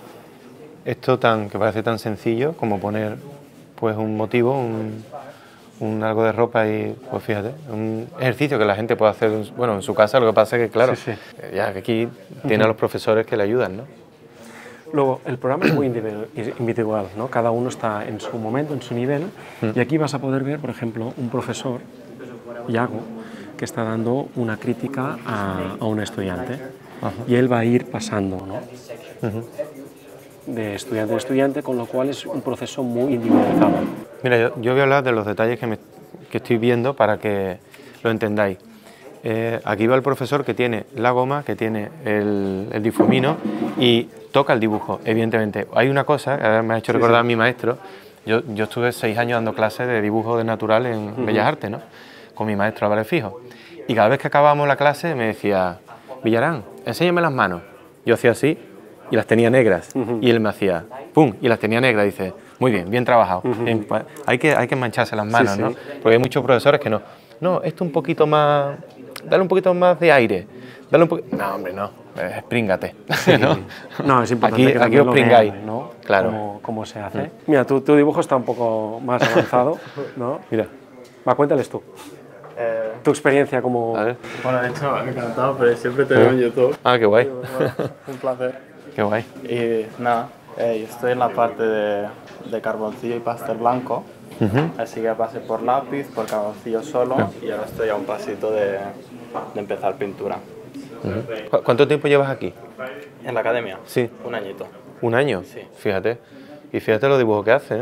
Esto tan, que parece tan sencillo como poner pues, un motivo, un, un algo de ropa y, pues fíjate, un ejercicio que la gente puede hacer, bueno, en su casa. Lo que pasa es que, claro, sí, sí. ya que aquí tiene uh-huh. a los profesores que le ayudan, ¿no? Luego, el programa es muy individual, ¿no? Cada uno está en su momento, en su nivel, mm. y aquí vas a poder ver, por ejemplo, un profesor, Iago, que está dando una crítica a, a un estudiante, uh-huh. y él va a ir pasando, ¿no? Uh-huh. de estudiante a estudiante, con lo cual es un proceso muy individualizado. Mira, yo, yo voy a hablar de los detalles que, me, que estoy viendo para que lo entendáis. Eh, aquí va el profesor que tiene la goma, que tiene el, el difumino y toca el dibujo, evidentemente. Hay una cosa que me ha hecho recordar sí, sí. a mi maestro. Yo, yo estuve seis años dando clases de dibujo de natural en uh-huh. Bellas Artes, ¿no? Con mi maestro Álvarez Fijo. Y cada vez que acabábamos la clase me decía, Villarán, enséñame las manos. Yo hacía así y las tenía negras. Uh-huh. Y él me hacía, pum, y las tenía negras. Dice, muy bien, bien trabajado. Uh-huh. bien, hay, que, hay que mancharse las manos, sí, ¿no? Sí. Porque hay muchos profesores que no. No, esto un poquito más, dale un poquito más de aire. Dale un poquito... No, hombre, no, espríngate. Sí. ¿no? no, es importante aquí, que aquí os pringáis, ¿no? Claro. Cómo, cómo se hace. Mm. Mira, tu, tu dibujo está un poco más avanzado, ¿no? Mira. Va, cuéntales tú. Eh, tu experiencia como... A ver. Bueno, de hecho, encantado, pero siempre te veo en YouTube. Ah, qué guay. Y, bueno, un placer. Qué guay. Y nada, eh, yo estoy en la parte de, de carboncillo y pastel blanco. Uh-huh. Así que pasé por lápiz, por carboncillo solo y ahora estoy a un pasito de, de empezar pintura. Uh-huh. ¿Cu- ¿Cuánto tiempo llevas aquí? ¿En la academia? Sí. Un añito. ¿Un año? Sí. Fíjate. Y fíjate los dibujos que hace, ¿eh?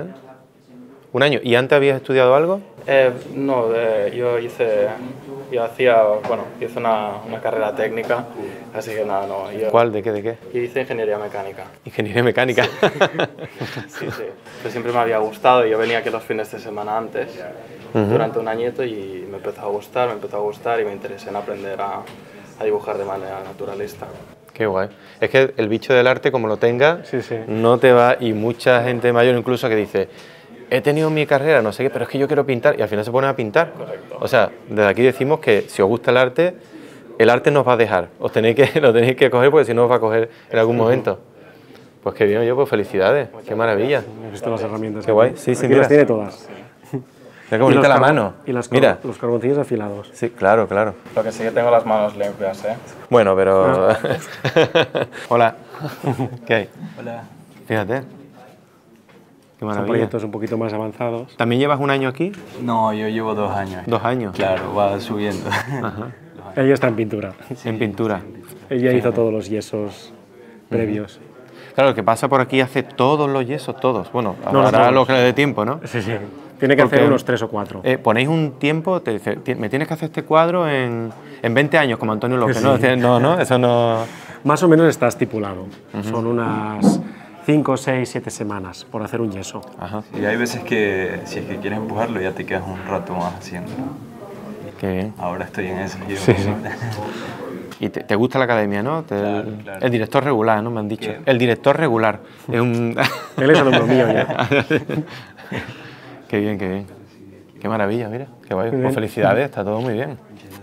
Un año. ¿Y antes habías estudiado algo? Eh, no, eh, yo hice, yo hacía, bueno, hice una, una carrera técnica, así que nada, no. Yo, ¿Cuál? ¿De qué? ¿De qué? Yo hice ingeniería mecánica. Ingeniería mecánica. Sí, sí. Pues siempre me había gustado y yo venía aquí los fines de semana antes, Uh-huh. durante un añito, y me empezó a gustar, me empezó a gustar y me interesé en aprender a, a dibujar de manera naturalista. Qué guay. Es que el bicho del arte, como lo tengas, Sí, sí. no te va... Y mucha gente mayor incluso que dice, he tenido mi carrera, no sé qué, pero es que yo quiero pintar, y al final se ponen a pintar. Correcto. O sea, desde aquí decimos que si os gusta el arte, el arte nos va a dejar. Os tenéis que, lo tenéis que coger porque si no os va a coger en algún momento. Pues qué bien, yo, pues felicidades. Qué maravilla. He visto las herramientas. Qué aquí. guay. Sí, sí, Aquí mira. las tiene todas. Mira qué bonita los la carbo- mano. Y las Mira. carbo- los carboncillos afilados. Sí, claro, claro. Lo que sí que tengo las manos limpias, ¿eh? Bueno, pero... Hola. ¿Qué hay? Hola. Fíjate. Qué Son maravilla. proyectos un poquito más avanzados. ¿También llevas un año aquí? No, yo llevo dos años. Dos años. Claro, va subiendo. Ajá. Ella está en pintura. En pintura. Ella hizo todos los yesos previos. Claro, el que pasa por aquí hace todos los yesos, todos. Bueno, No, no habrá todos. lo que le dé tiempo, ¿no? Sí, sí. Tiene que Porque, hacer unos tres o cuatro. Eh, ponéis un tiempo, te dice, "Ti- me tienes que hacer este cuadro en, en veinte años, como Antonio López, Sí. ¿no? Dice, no, no, eso no... Más o menos está estipulado. Son unas cinco, seis, siete semanas por hacer un yeso. Ajá, Y hay veces que si es que quieres empujarlo ya te quedas un rato más haciéndolo. qué bien. Ahora estoy en eso. Yo. Sí, sí. Y te, te gusta la academia, ¿no? Te- Claro, claro. El director regular, ¿no? Me han dicho. ¿Qué? El director regular. Es un... Él es alumno mío ya. Qué bien, qué bien. Qué maravilla, mira. Qué guay. Muy Pues bien. felicidades, está todo muy bien.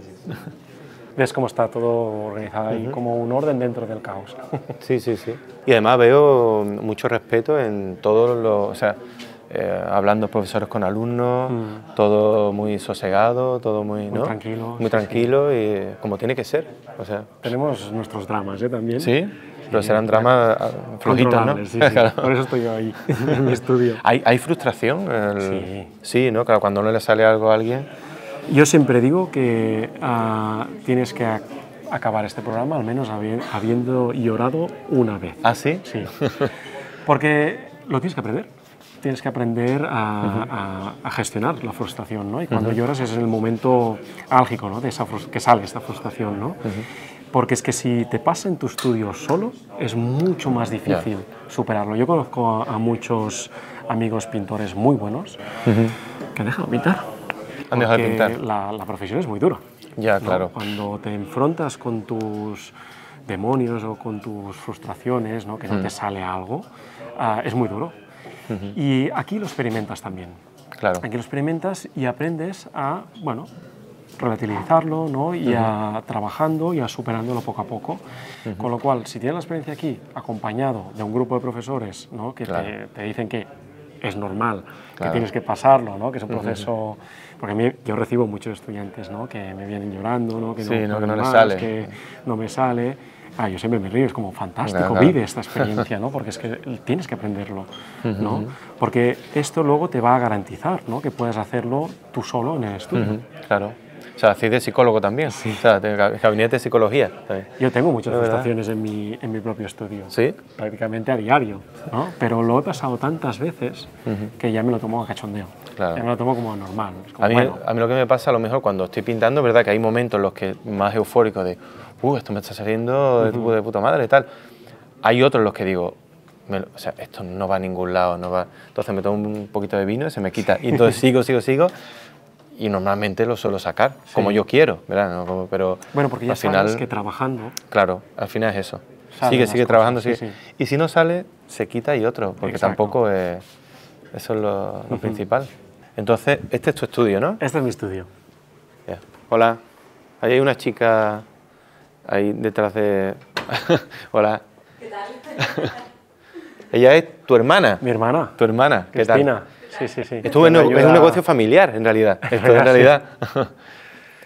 Ves cómo está todo organizado ahí, como un orden dentro del caos. Sí, sí, sí. Y además veo mucho respeto en todos los... O sea, eh, hablando profesores con alumnos, Mm. todo muy sosegado, todo muy... Muy ¿no? tranquilo, Muy sí, tranquilo y como tiene que ser. O sea, Tenemos nuestros dramas, ¿eh? También. sí, pero serán dramas ah, flojitos, ¿no? Controlables, sí, sí. Claro. Por eso estoy yo ahí, en mi estudio. ¿Hay, ¿Hay frustración? El- Sí. Sí, ¿no? Claro, cuando no le sale algo a alguien... Yo siempre digo que ah, tienes que ac- acabar este programa al menos habi- habiendo llorado una vez. ¿Ah, sí? Sí. Porque lo tienes que aprender. Tienes que aprender a, a- a gestionar la frustración, ¿no? Y cuando lloras es el momento álgico, ¿no? De esa frus- que sale esta frustración, ¿no? Porque es que si te pasa en tu estudio solo, es mucho más difícil superarlo. Yo conozco a, a muchos amigos pintores muy buenos que han dejado de pintar. Han dejado de Porque pintar. La, la profesión es muy dura. Ya, ¿no? claro. Cuando te enfrentas con tus demonios o con tus frustraciones, ¿no? Que no te sale algo, ah, es muy duro. Y aquí lo experimentas también. Claro. Aquí lo experimentas y aprendes a, bueno, relativizarlo, ¿no? Y a trabajando y a superándolo poco a poco. Con lo cual, si tienes la experiencia aquí, acompañado de un grupo de profesores, ¿no? Que Claro. te, te dicen que es normal, que Claro. tienes que pasarlo, ¿no? Que es un proceso... Porque a mí, yo recibo muchos estudiantes, ¿no? Que me vienen llorando, ¿no? Que Sí, ¿no? Que no les más, sale. que no me sale. Ah, yo siempre me río, es como fantástico, Claro, claro. vive esta experiencia, ¿no? Porque es que tienes que aprenderlo, ¿no? Porque esto luego te va a garantizar, ¿no? Que puedas hacerlo tú solo en el estudio. Ujú, claro. O sea, hacéis de psicólogo también. Sí. O sea, de gab- gabinete de psicología. también. Yo tengo muchas ¿De verdad? frustraciones en mi, en mi propio estudio, ¿Sí? prácticamente a diario, ¿no? Pero lo he pasado tantas veces que ya me lo tomo a cachondeo, Claro. ya me lo tomo como normal. Es como, A mí, bueno, a mí lo que me pasa a lo mejor cuando estoy pintando, es verdad que hay momentos en los que más eufórico de, uh, esto me está saliendo de, de puta madre y tal. Hay otros en los que digo, me lo- o sea, esto no va a ningún lado, no va. Entonces me tomo un poquito de vino y se me quita. Y entonces sigo, sigo, sigo. Y normalmente lo suelo sacar, como yo quiero, ¿verdad? No como- pero bueno, porque ya al final, sabes que trabajando claro, al final es eso. Salen Sigue, las sigue cosas, trabajando, sí, sigue. sí. Y si no sale, se quita y otro, porque Exacto. tampoco es... Eso es lo, lo principal. Entonces, este es tu estudio, ¿no? este es mi estudio. Ya. Hola. Ahí hay una chica ahí detrás de... Hola. ¿Qué tal? Ella es tu hermana. Mi hermana, Tu hermana. ¿Qué Cristina. tal? Sí, sí, sí. Esto es, Me un- es ayuda- un negocio familiar, en realidad. Esto, en verdad, sí. realidad.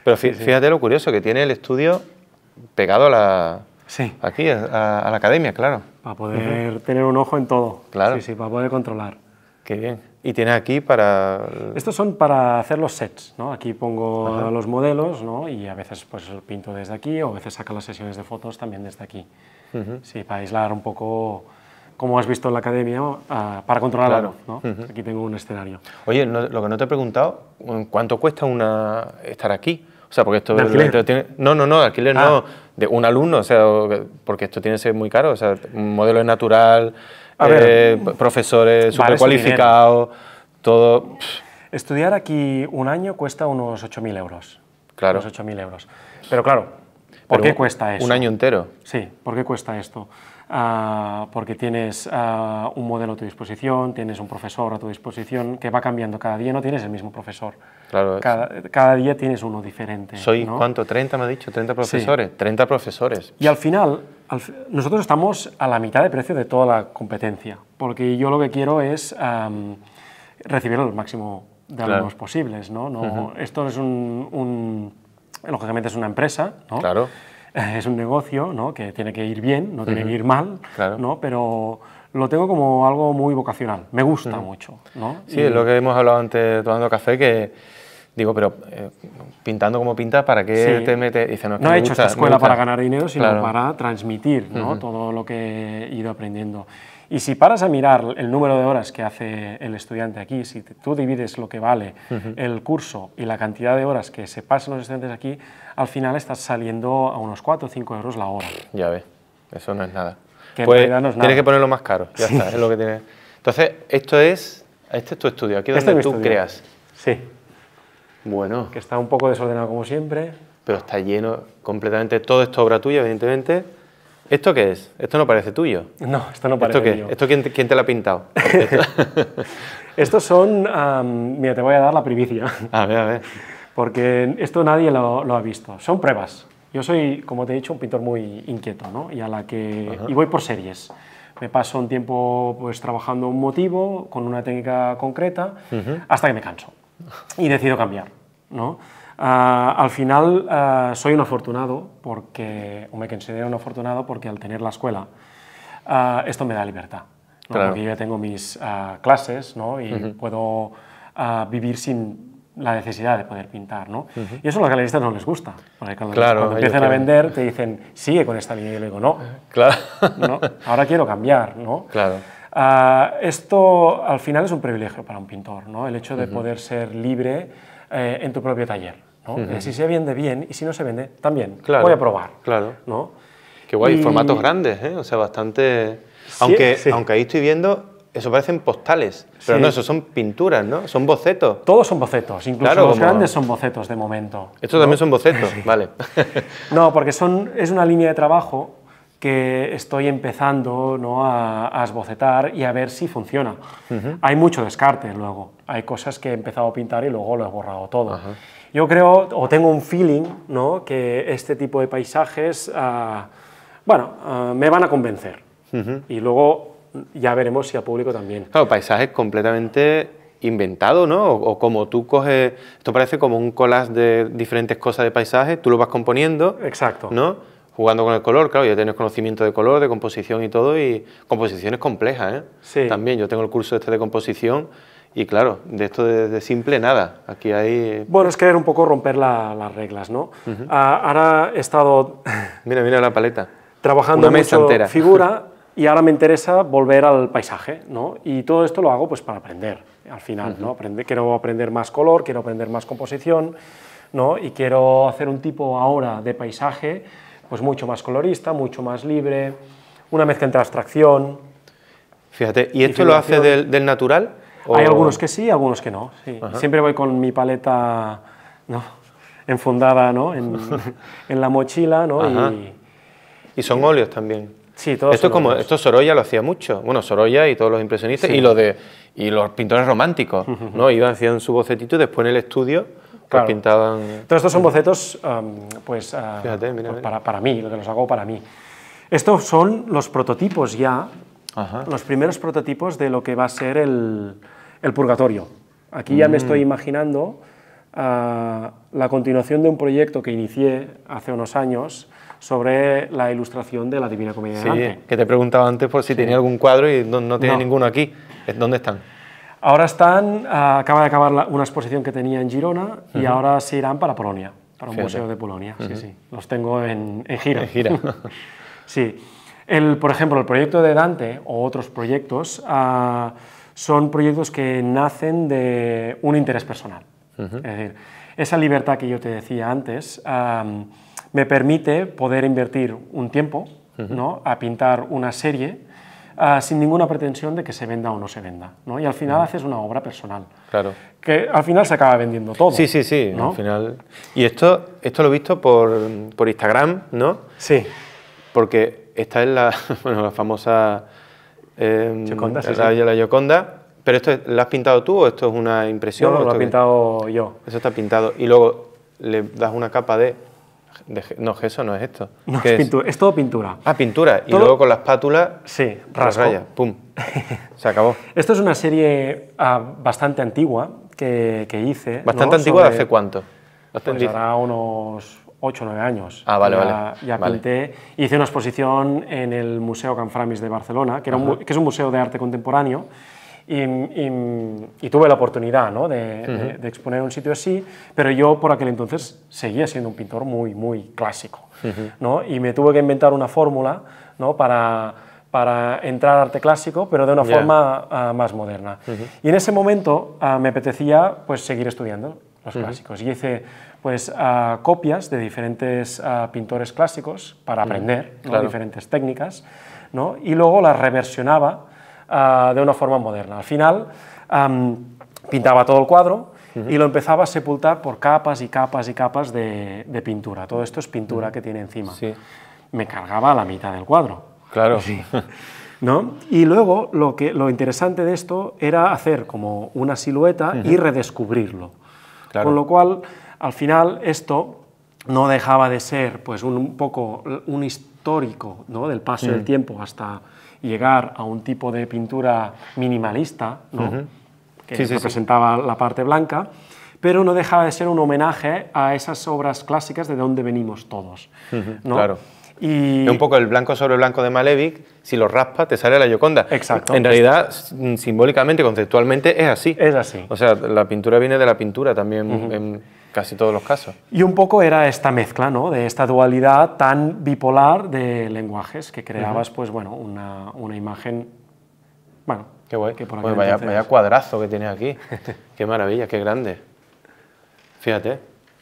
Pero fí, sí, sí. fíjate lo curioso, que tiene el estudio pegado a la, Sí. aquí, a, a la academia, claro. Para poder uh-huh. tener un ojo en todo. Claro. Sí, sí, para poder controlar. Qué bien. Y tienes aquí para... Estos son para hacer los sets, ¿no? Aquí pongo Ajá. los modelos, ¿no? Y a veces pues pinto desde aquí o a veces saco las sesiones de fotos también desde aquí. Uh-huh. Sí, para aislar un poco, como has visto en la academia, uh, para controlar claro. la luz, ¿no? Uh-huh. Aquí tengo un escenario. Oye, no, lo que no te he preguntado, ¿cuánto cuesta una, estar aquí? O sea, porque esto... ¿De alquiler? Lo, tiene, no, no, no, de alquiler ah. no, de un alumno, o sea, porque esto tiene que ser muy caro, o sea, un modelo es natural... A ver, eh, profesores súper vale cualificados, todo... Estudiar aquí un año cuesta unos ocho mil euros. Claro. Unos ocho mil euros. Pero claro, ¿por Pero qué un, cuesta eso? ¿Un año entero? Sí, ¿por qué cuesta esto? Uh, porque tienes uh, un modelo a tu disposición, tienes un profesor a tu disposición que va cambiando cada día, no tienes el mismo profesor. Claro. Cada, cada día tienes uno diferente. ¿Soy ¿no? cuánto? ¿treinta me ha dicho? ¿treinta profesores? Sí. treinta profesores. Y al final, al, nosotros estamos a la mitad de precio de toda la competencia, porque yo lo que quiero es um, recibir el máximo de alumnos claro. posibles, ¿no? no uh-huh. Esto es un, un, lógicamente es una empresa, ¿no? Claro. Es un negocio, ¿no? Que tiene que ir bien, no tiene uh-huh. que ir mal, claro. ¿no? Pero lo tengo como algo muy vocacional, me gusta uh-huh. mucho, ¿no? Sí, y... es lo que hemos hablado antes tomando café, que digo, pero eh, pintando como pintas, ¿para qué sí. te metes? Dice, no, es que no me he hecho gusta, esta escuela para ganar dinero, sino claro. para transmitir, ¿no? Uh-huh. todo lo que he ido aprendiendo. Y si paras a mirar el número de horas que hace el estudiante aquí, si tú divides lo que vale uh-huh. el curso y la cantidad de horas que se pasan los estudiantes aquí, al final estás saliendo a unos cuatro o cinco euros la hora. Ya ves, eso no es nada. Que pues en realidad no es nada. Tienes que ponerlo más caro, ya sí. está, es lo que tienes. Entonces, esto es, este es tu estudio, aquí es este donde es tú estudio. creas. Sí. Bueno. Que está un poco desordenado como siempre. Pero está lleno completamente, todo esto obra tuya, evidentemente. ¿Esto qué es? Esto no parece tuyo. No, esto no parece ¿Esto qué? mío. ¿Esto quién te, quién te lo ha pintado? Estos son, um, mira, te voy a dar la primicia. A ver, a ver. Porque esto nadie lo, lo ha visto. Son pruebas. Yo soy, como te he dicho, un pintor muy inquieto, ¿no? Y, a la que, y voy por series. Me paso un tiempo pues, trabajando un motivo con una técnica concreta uh-huh. hasta que me canso y decido cambiar, ¿no? Uh, al final uh, soy un afortunado, porque, o me considero un afortunado porque al tener la escuela uh, esto me da libertad, ¿no? Claro. Porque yo ya tengo mis uh, clases, ¿no? Y uh-huh. puedo uh, vivir sin la necesidad de poder pintar, ¿no? Uh-huh. Y eso a los galeristas no les gusta, porque cuando, claro, cuando empiezan a vender te dicen, sigue con esta línea, y yo le digo, no, claro. no, ahora quiero cambiar, ¿no? Claro. Uh, esto al final es un privilegio para un pintor, ¿no? El hecho de uh-huh. poder ser libre eh, en tu propio taller, ¿no? Uh-huh. Si se vende bien y si no se vende, también, claro. voy a probar, claro. ¿no? Qué guay, y... formatos grandes, ¿eh? O sea, bastante... Sí, aunque, sí. aunque ahí estoy viendo, eso parecen postales, pero sí. no, eso son pinturas, ¿no? Son bocetos. Todos son bocetos, incluso claro, los como... grandes son bocetos de momento. Estos ¿no? también son bocetos, sí. vale. No, porque son, es una línea de trabajo que estoy empezando, ¿no? a, a esbocetar y a ver si funciona. Uh-huh. Hay mucho descarte luego, hay cosas que he empezado a pintar y luego lo he borrado todo. Uh-huh. Yo creo, o tengo un feeling, ¿no? que este tipo de paisajes, uh, bueno, uh, me van a convencer. Uh-huh. Y luego ya veremos si al público también. Claro, paisajes completamente inventados, ¿no? O, o como tú coges, esto parece como un collage de diferentes cosas de paisajes, tú lo vas componiendo. Exacto. ¿No? Jugando con el color, claro, ya tienes conocimiento de color, de composición y todo, y composiciones complejas, ¿eh? Sí. También, yo tengo el curso este de composición, y claro, de esto de, de simple nada, aquí hay... Bueno, es querer un poco romper la, las reglas, ¿no? Uh-huh. uh, ahora he estado... mira, mira la paleta. Trabajando Una mesa mucho entera. figura, y ahora me interesa volver al paisaje, ¿no? Y todo esto lo hago pues para aprender, al final, uh-huh. ¿no? Aprender, quiero aprender más color, quiero aprender más composición, ¿no? Y quiero hacer un tipo ahora de paisaje pues mucho más colorista, mucho más libre, una mezcla entre abstracción. Fíjate, ¿y esto lo hace del, del natural? ¿O? Hay algunos que sí, algunos que no. Sí. Siempre voy con mi paleta, ¿no? enfundada, ¿no? en, en la mochila, ¿no? Y, y son óleos también. Sí, todos esto son como óleos. Esto Sorolla lo hacía mucho. Bueno, Sorolla y todos los impresionistas, sí. y, los de, y los pintores románticos, uh-huh. ¿no? Iban haciendo su bocetito y después en el estudio... Claro. Pintaban... Todos estos son bocetos um, pues, uh, Fíjate, mira, pues mira. Para, para mí, lo que los hago para mí. Estos son los prototipos ya, Ajá. los primeros prototipos de lo que va a ser el, el purgatorio. Aquí mm. ya me estoy imaginando uh, la continuación de un proyecto que inicié hace unos años sobre la ilustración de la Divina Comedia Sí, de Dante. que te he preguntado antes por si Sí. tenía algún cuadro y no, no tiene No. ninguno aquí. ¿Dónde están? Ahora están, uh, acaba de acabar la, una exposición que tenía en Girona y uh-huh. ahora se irán para Polonia, para un Fíjate. museo de Polonia. Uh-huh. Sí, sí. Los tengo en, en gira. En gira. Sí. El, por ejemplo, el proyecto de Dante o otros proyectos uh, son proyectos que nacen de un interés personal. Uh-huh. Es decir, esa libertad que yo te decía antes um, me permite poder invertir un tiempo uh-huh. ¿no? a pintar una serie uh, sin ninguna pretensión de que se venda o no se venda, ¿no? Y al final uh-huh. haces una obra personal. Claro. Que al final se acaba vendiendo todo. Sí, sí, sí, ¿no? al final. Y esto, esto lo he visto por, por Instagram, ¿no? Sí. Porque esta es la, bueno, la famosa eh, Gioconda, sí, la, sí. la Gioconda. ¿Pero esto lo has pintado tú o esto es una impresión? No, no, o lo he esto pintado qué? yo. Eso está pintado. Y luego le das una capa de... de no, gesso no es esto. No, ¿Qué es, pintura, es todo pintura. Ah, pintura. Y Todo... luego con la espátula... Sí, rasco. Raya, pum. Se acabó. Esto es una serie uh, bastante antigua que, que hice. ¿Bastante ¿no? antigua? Sobre, ¿De hace cuánto? Pues hará unos ocho o nueve años. Ah, vale, ya, vale. Ya vale. pinté. Hice una exposición en el Museo Can Framis de Barcelona, que, era un, que es un museo de arte contemporáneo, y, y, y tuve la oportunidad, ¿no? de, uh-huh. de, de exponer en un sitio así, pero yo por aquel entonces seguía siendo un pintor muy, muy clásico, uh-huh. ¿no? Y me tuve que inventar una fórmula, ¿no? para, para entrar al arte clásico, pero de una yeah. forma uh, más moderna. Uh-huh. Y en ese momento uh, me apetecía pues, seguir estudiando los uh-huh. clásicos, y hice pues, uh, copias de diferentes uh, pintores clásicos para aprender uh-huh. ¿no? claro. diferentes técnicas, ¿no? Y luego las reversionaba Uh, de una forma moderna. Al final um, pintaba todo el cuadro uh-huh. y lo empezaba a sepultar por capas y capas y capas de, de pintura. Todo esto es pintura uh-huh. que tiene encima. Sí. Me cargaba la mitad del cuadro. Claro. Sí. ¿No? Y luego lo, que, lo interesante de esto era hacer como una silueta uh-huh. y redescubrirlo. Claro. Con lo cual, al final, esto no dejaba de ser pues, un, un poco un histórico, ¿no? del paso uh-huh. del tiempo hasta llegar a un tipo de pintura minimalista, ¿no? uh-huh. que sí, sí, representaba sí. la parte blanca, pero no dejaba de ser un homenaje a esas obras clásicas de donde venimos todos. Uh-huh. ¿no? Claro. Y... un poco el blanco sobre blanco de Malevich, si lo raspas te sale la Gioconda. Exacto. En realidad, simbólicamente, conceptualmente, es así. Es así. O sea, la pintura viene de la pintura también uh-huh. en casi todos los casos. Y un poco era esta mezcla, ¿no? De esta dualidad tan bipolar de lenguajes que creabas, uh-huh. pues bueno, una, una imagen, bueno... Qué guay. Que por pues vaya, entonces... vaya cuadrazo que tienes aquí. Qué maravilla, qué grande. Fíjate.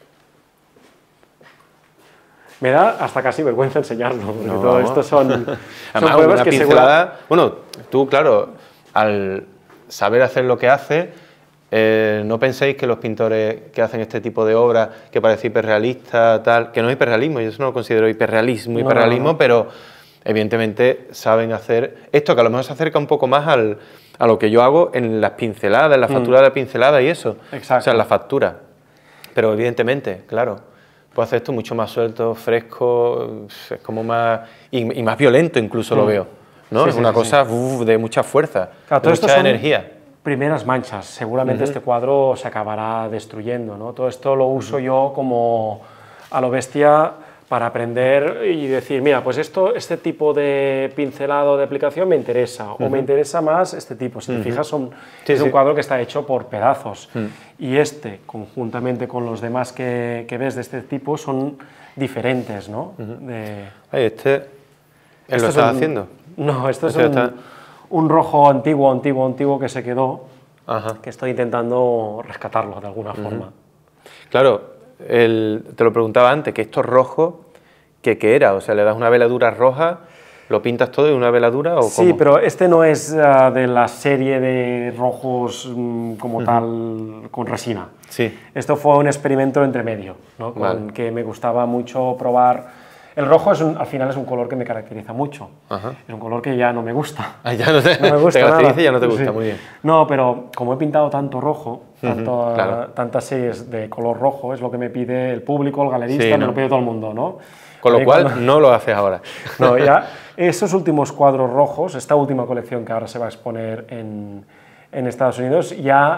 Me da hasta casi vergüenza enseñarlo, porque no, todo esto son, son Además, pruebas una que pincelada, seguro... Bueno, tú, claro, al saber hacer lo que haces, eh, no penséis que los pintores que hacen este tipo de obras, que parece hiperrealista, tal, que no es hiperrealismo, yo eso no lo considero hiperrealismo, hiperrealismo, no, no, no. pero evidentemente saben hacer esto, que a lo mejor se acerca un poco más al, a lo que yo hago en las pinceladas, en la factura mm. de la pincelada y eso. Exacto. O sea, en la factura. Pero evidentemente, claro, puedo hacer esto mucho más suelto, fresco, es como más... y, y más violento incluso mm. lo veo, ¿no? Sí, es sí, una sí, cosa sí. Uf, de mucha fuerza, claro, de mucha son energía. Primeras manchas, seguramente uh-huh. este cuadro se acabará destruyendo, ¿no? Todo esto lo uso uh-huh. yo como a lo bestia para aprender y decir, mira, pues esto, este tipo de pincelado de aplicación me interesa, uh-huh. o me interesa más este tipo. Si te uh-huh. fijas, son, sí, es sí. un cuadro que está hecho por pedazos. Uh-huh. Y este, conjuntamente con los demás que, que ves de este tipo, son diferentes, ¿no? Uh-huh. de... Ay, este... ¿Él lo estás haciendo? No, esto es este un, está... un rojo antiguo, antiguo, antiguo que se quedó, Ajá. que estoy intentando rescatarlo de alguna uh-huh. forma. Claro, el, te lo preguntaba antes, que esto rojo, ¿qué, ¿qué era? O sea, ¿le das una veladura roja, lo pintas todo y una veladura o sí, cómo? Pero este no es uh, de la serie de rojos um, como uh-huh. tal, con resina. Sí. Esto fue un experimento entre medio, ¿no? Con vale. que me gustaba mucho probar. El rojo es un, al final es un color que me caracteriza mucho. Ajá. Es un color que ya no me gusta. Ah, ya no te, no me gusta te caracteriza nada. y ya no te gusta, sí. muy bien. No, pero como he pintado tanto rojo, uh-huh, tanto, claro. tantas series de color rojo, es lo que me pide el público, el galerista, sí, me ¿no? lo pide todo el mundo, ¿no? Con lo Ahí cual cuando... no lo haces ahora. No, ya esos últimos cuadros rojos, esta última colección que ahora se va a exponer en, en Estados Unidos, ya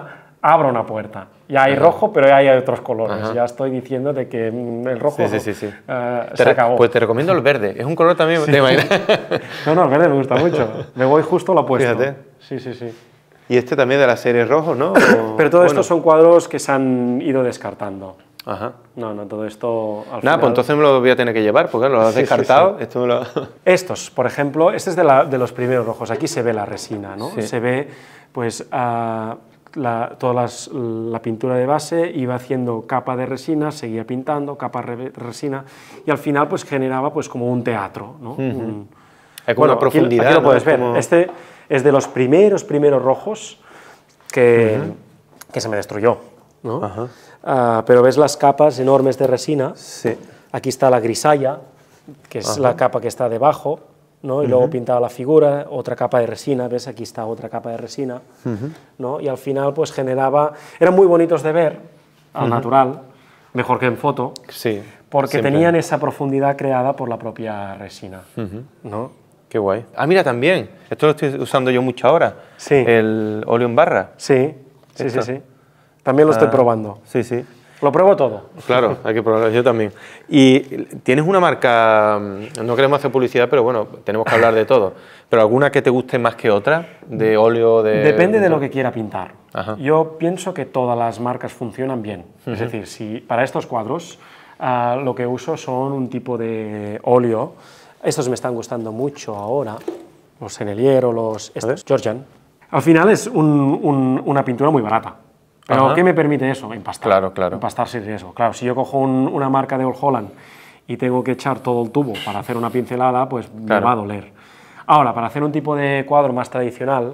abro una puerta. Ya hay Ajá. rojo, pero ya hay otros colores. Ajá. Ya estoy diciéndote que el rojo sí, sí, sí, sí. Uh, se re, acabó. Pues te recomiendo el verde. Es un color también... Sí. ¿Te imaginas? No, no, el verde me gusta mucho. Me voy justo lo opuesto. Fíjate. Sí, sí, sí. Y este también de la serie rojo, ¿no? O, pero todo bueno. estos son cuadros que se han ido descartando. Ajá. No, no, todo esto... Al Nada, final... pues entonces me lo voy a tener que llevar, porque lo has sí, descartado. Sí, sí. Esto me lo... Estos, por ejemplo, este es de, la, de los primeros rojos. Aquí se ve la resina, ¿no? Sí. Se ve, pues, uh, la, toda las, la pintura de base, iba haciendo capa de resina, seguía pintando, capa de resina, y al final, pues, generaba, pues, como un teatro, ¿no? Uh-huh. un... Hay como bueno, una profundidad, aquí, aquí lo ¿no? puedes ver. Como... Este es de los primeros, primeros rojos que, uh-huh. que se me destruyó, ¿no? Ajá. Uh, pero ves las capas enormes de resina. Sí. Aquí está la grisalla, que es Ajá. la capa que está debajo, ¿no? Y uh-huh. luego pintaba la figura, otra capa de resina, ves, aquí está otra capa de resina, uh-huh. ¿no? Y al final pues generaba, eran muy bonitos de ver, al uh-huh. natural, mejor que en foto, sí, porque siempre. tenían esa profundidad creada por la propia resina, uh-huh. ¿no? Qué guay. Ah, mira, también, esto lo estoy usando yo mucho ahora, sí. el óleo en barra. Sí, sí, esto. sí, sí. También lo estoy ah, probando. Sí, sí. Lo pruebo todo. Claro, hay que probarlo, yo también. Y tienes una marca, no queremos hacer publicidad, pero bueno, tenemos que hablar de todo. ¿Pero alguna que te guste más que otra? ¿De óleo? De... Depende de lo que quiera pintar. Ajá. Yo pienso que todas las marcas funcionan bien. Uh-huh. Es decir, si para estos cuadros uh, lo que uso son un tipo de óleo. Estos me están gustando mucho ahora, los Sennelier o los estos, Georgian. Al final es un, un, una pintura muy barata. ¿Pero Ajá. qué me permite eso? Empastar. Claro, claro. Empastar sin riesgo. Claro, si yo cojo un, una marca de Old Holland y tengo que echar todo el tubo para hacer una pincelada, pues claro. me va a doler. Ahora, para hacer un tipo de cuadro más tradicional,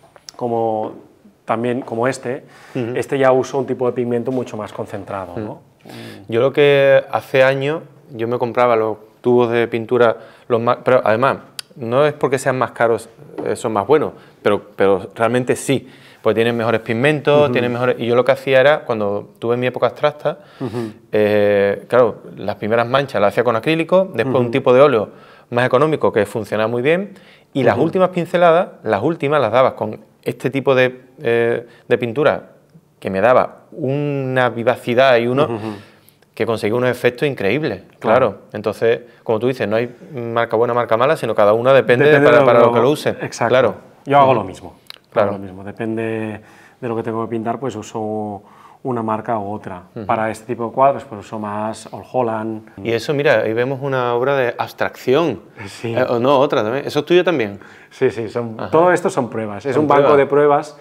como, también, como este, uh-huh. este ya uso un tipo de pigmento mucho más concentrado, uh-huh. ¿no? Yo lo que hace años, yo me compraba los tubos de pintura, los más, pero además, no es porque sean más caros, son más buenos, pero, pero realmente sí. Pues tienen mejores pigmentos, uh-huh. tienen mejores... Y yo lo que hacía era, cuando tuve mi época abstracta, uh-huh. eh, claro, las primeras manchas las hacía con acrílico, después uh-huh. un tipo de óleo más económico que funcionaba muy bien, y uh-huh. las últimas pinceladas, las últimas las dabas con este tipo de, eh, de pintura, que me daba una vivacidad y uno... Uh-huh. que conseguía unos efectos increíbles, claro. claro. Entonces, como tú dices, no hay marca buena, marca mala, sino cada una depende, depende de para, de lo, para lo que lo use. Exacto. Claro. Yo hago uh-huh. lo mismo. Claro. Lo mismo. Depende de lo que tengo que pintar, pues uso una marca u otra. Uh-huh. Para este tipo de cuadros, pues uso más Old Holland. Y eso, mira, ahí vemos una obra de abstracción. Sí. Eh, o no, otra también. ¿Eso es tuyo también? Sí, sí. Son, todo esto son pruebas. Es un pruebas. banco de pruebas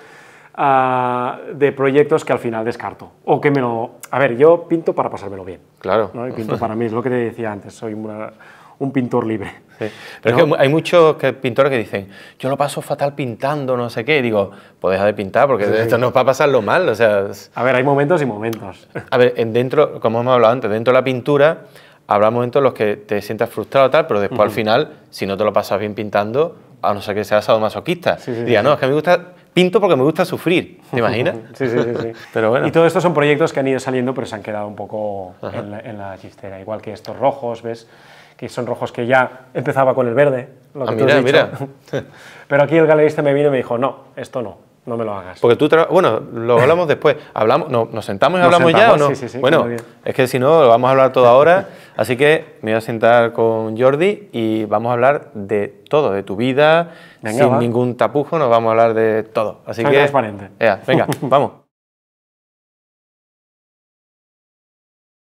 uh, de proyectos que al final descarto. O que me lo... A ver, yo pinto para pasármelo bien. Claro. ¿no? Y pinto para mí, es lo que te decía antes. Soy una... un pintor libre. Sí. Pero ¿no? es que hay muchos que, pintores que dicen, yo lo paso fatal pintando, no sé qué, y digo, pues deja de pintar, porque sí. esto no va a pasarlo mal, o sea... A ver, hay momentos y momentos. A ver, en dentro, como hemos hablado antes, dentro de la pintura, habrá momentos en los que te sientas frustrado y tal, pero después uh-huh. al final, si no te lo pasas bien pintando, a no ser que seas sadomasoquista, sí, sí, diga, sí. no, es que me gusta... Pinto porque me gusta sufrir, ¿te imaginas? Sí, sí, sí, sí. Pero bueno. Y todo esto son proyectos que han ido saliendo, pero se han quedado un poco en la, en la chistera. Igual que estos rojos, ¿ves? Que son rojos que ya empezaba con el verde, lo que ah, tú mira, has dicho. mira. Pero aquí el galerista me vino y me dijo, no, esto no, no me lo hagas. Porque tú, bueno, lo hablamos después. Hablamos, no, ¿Nos sentamos y nos hablamos sentamos, ya o no? Sí, sí, sí. Bueno, es que si no, lo vamos a hablar todo ahora. Así que me voy a sentar con Jordi y vamos a hablar de todo, de tu vida, venga, sin va. ningún tapujo, nos vamos a hablar de todo. Así Soy que... transparente. Ea, venga, vamos.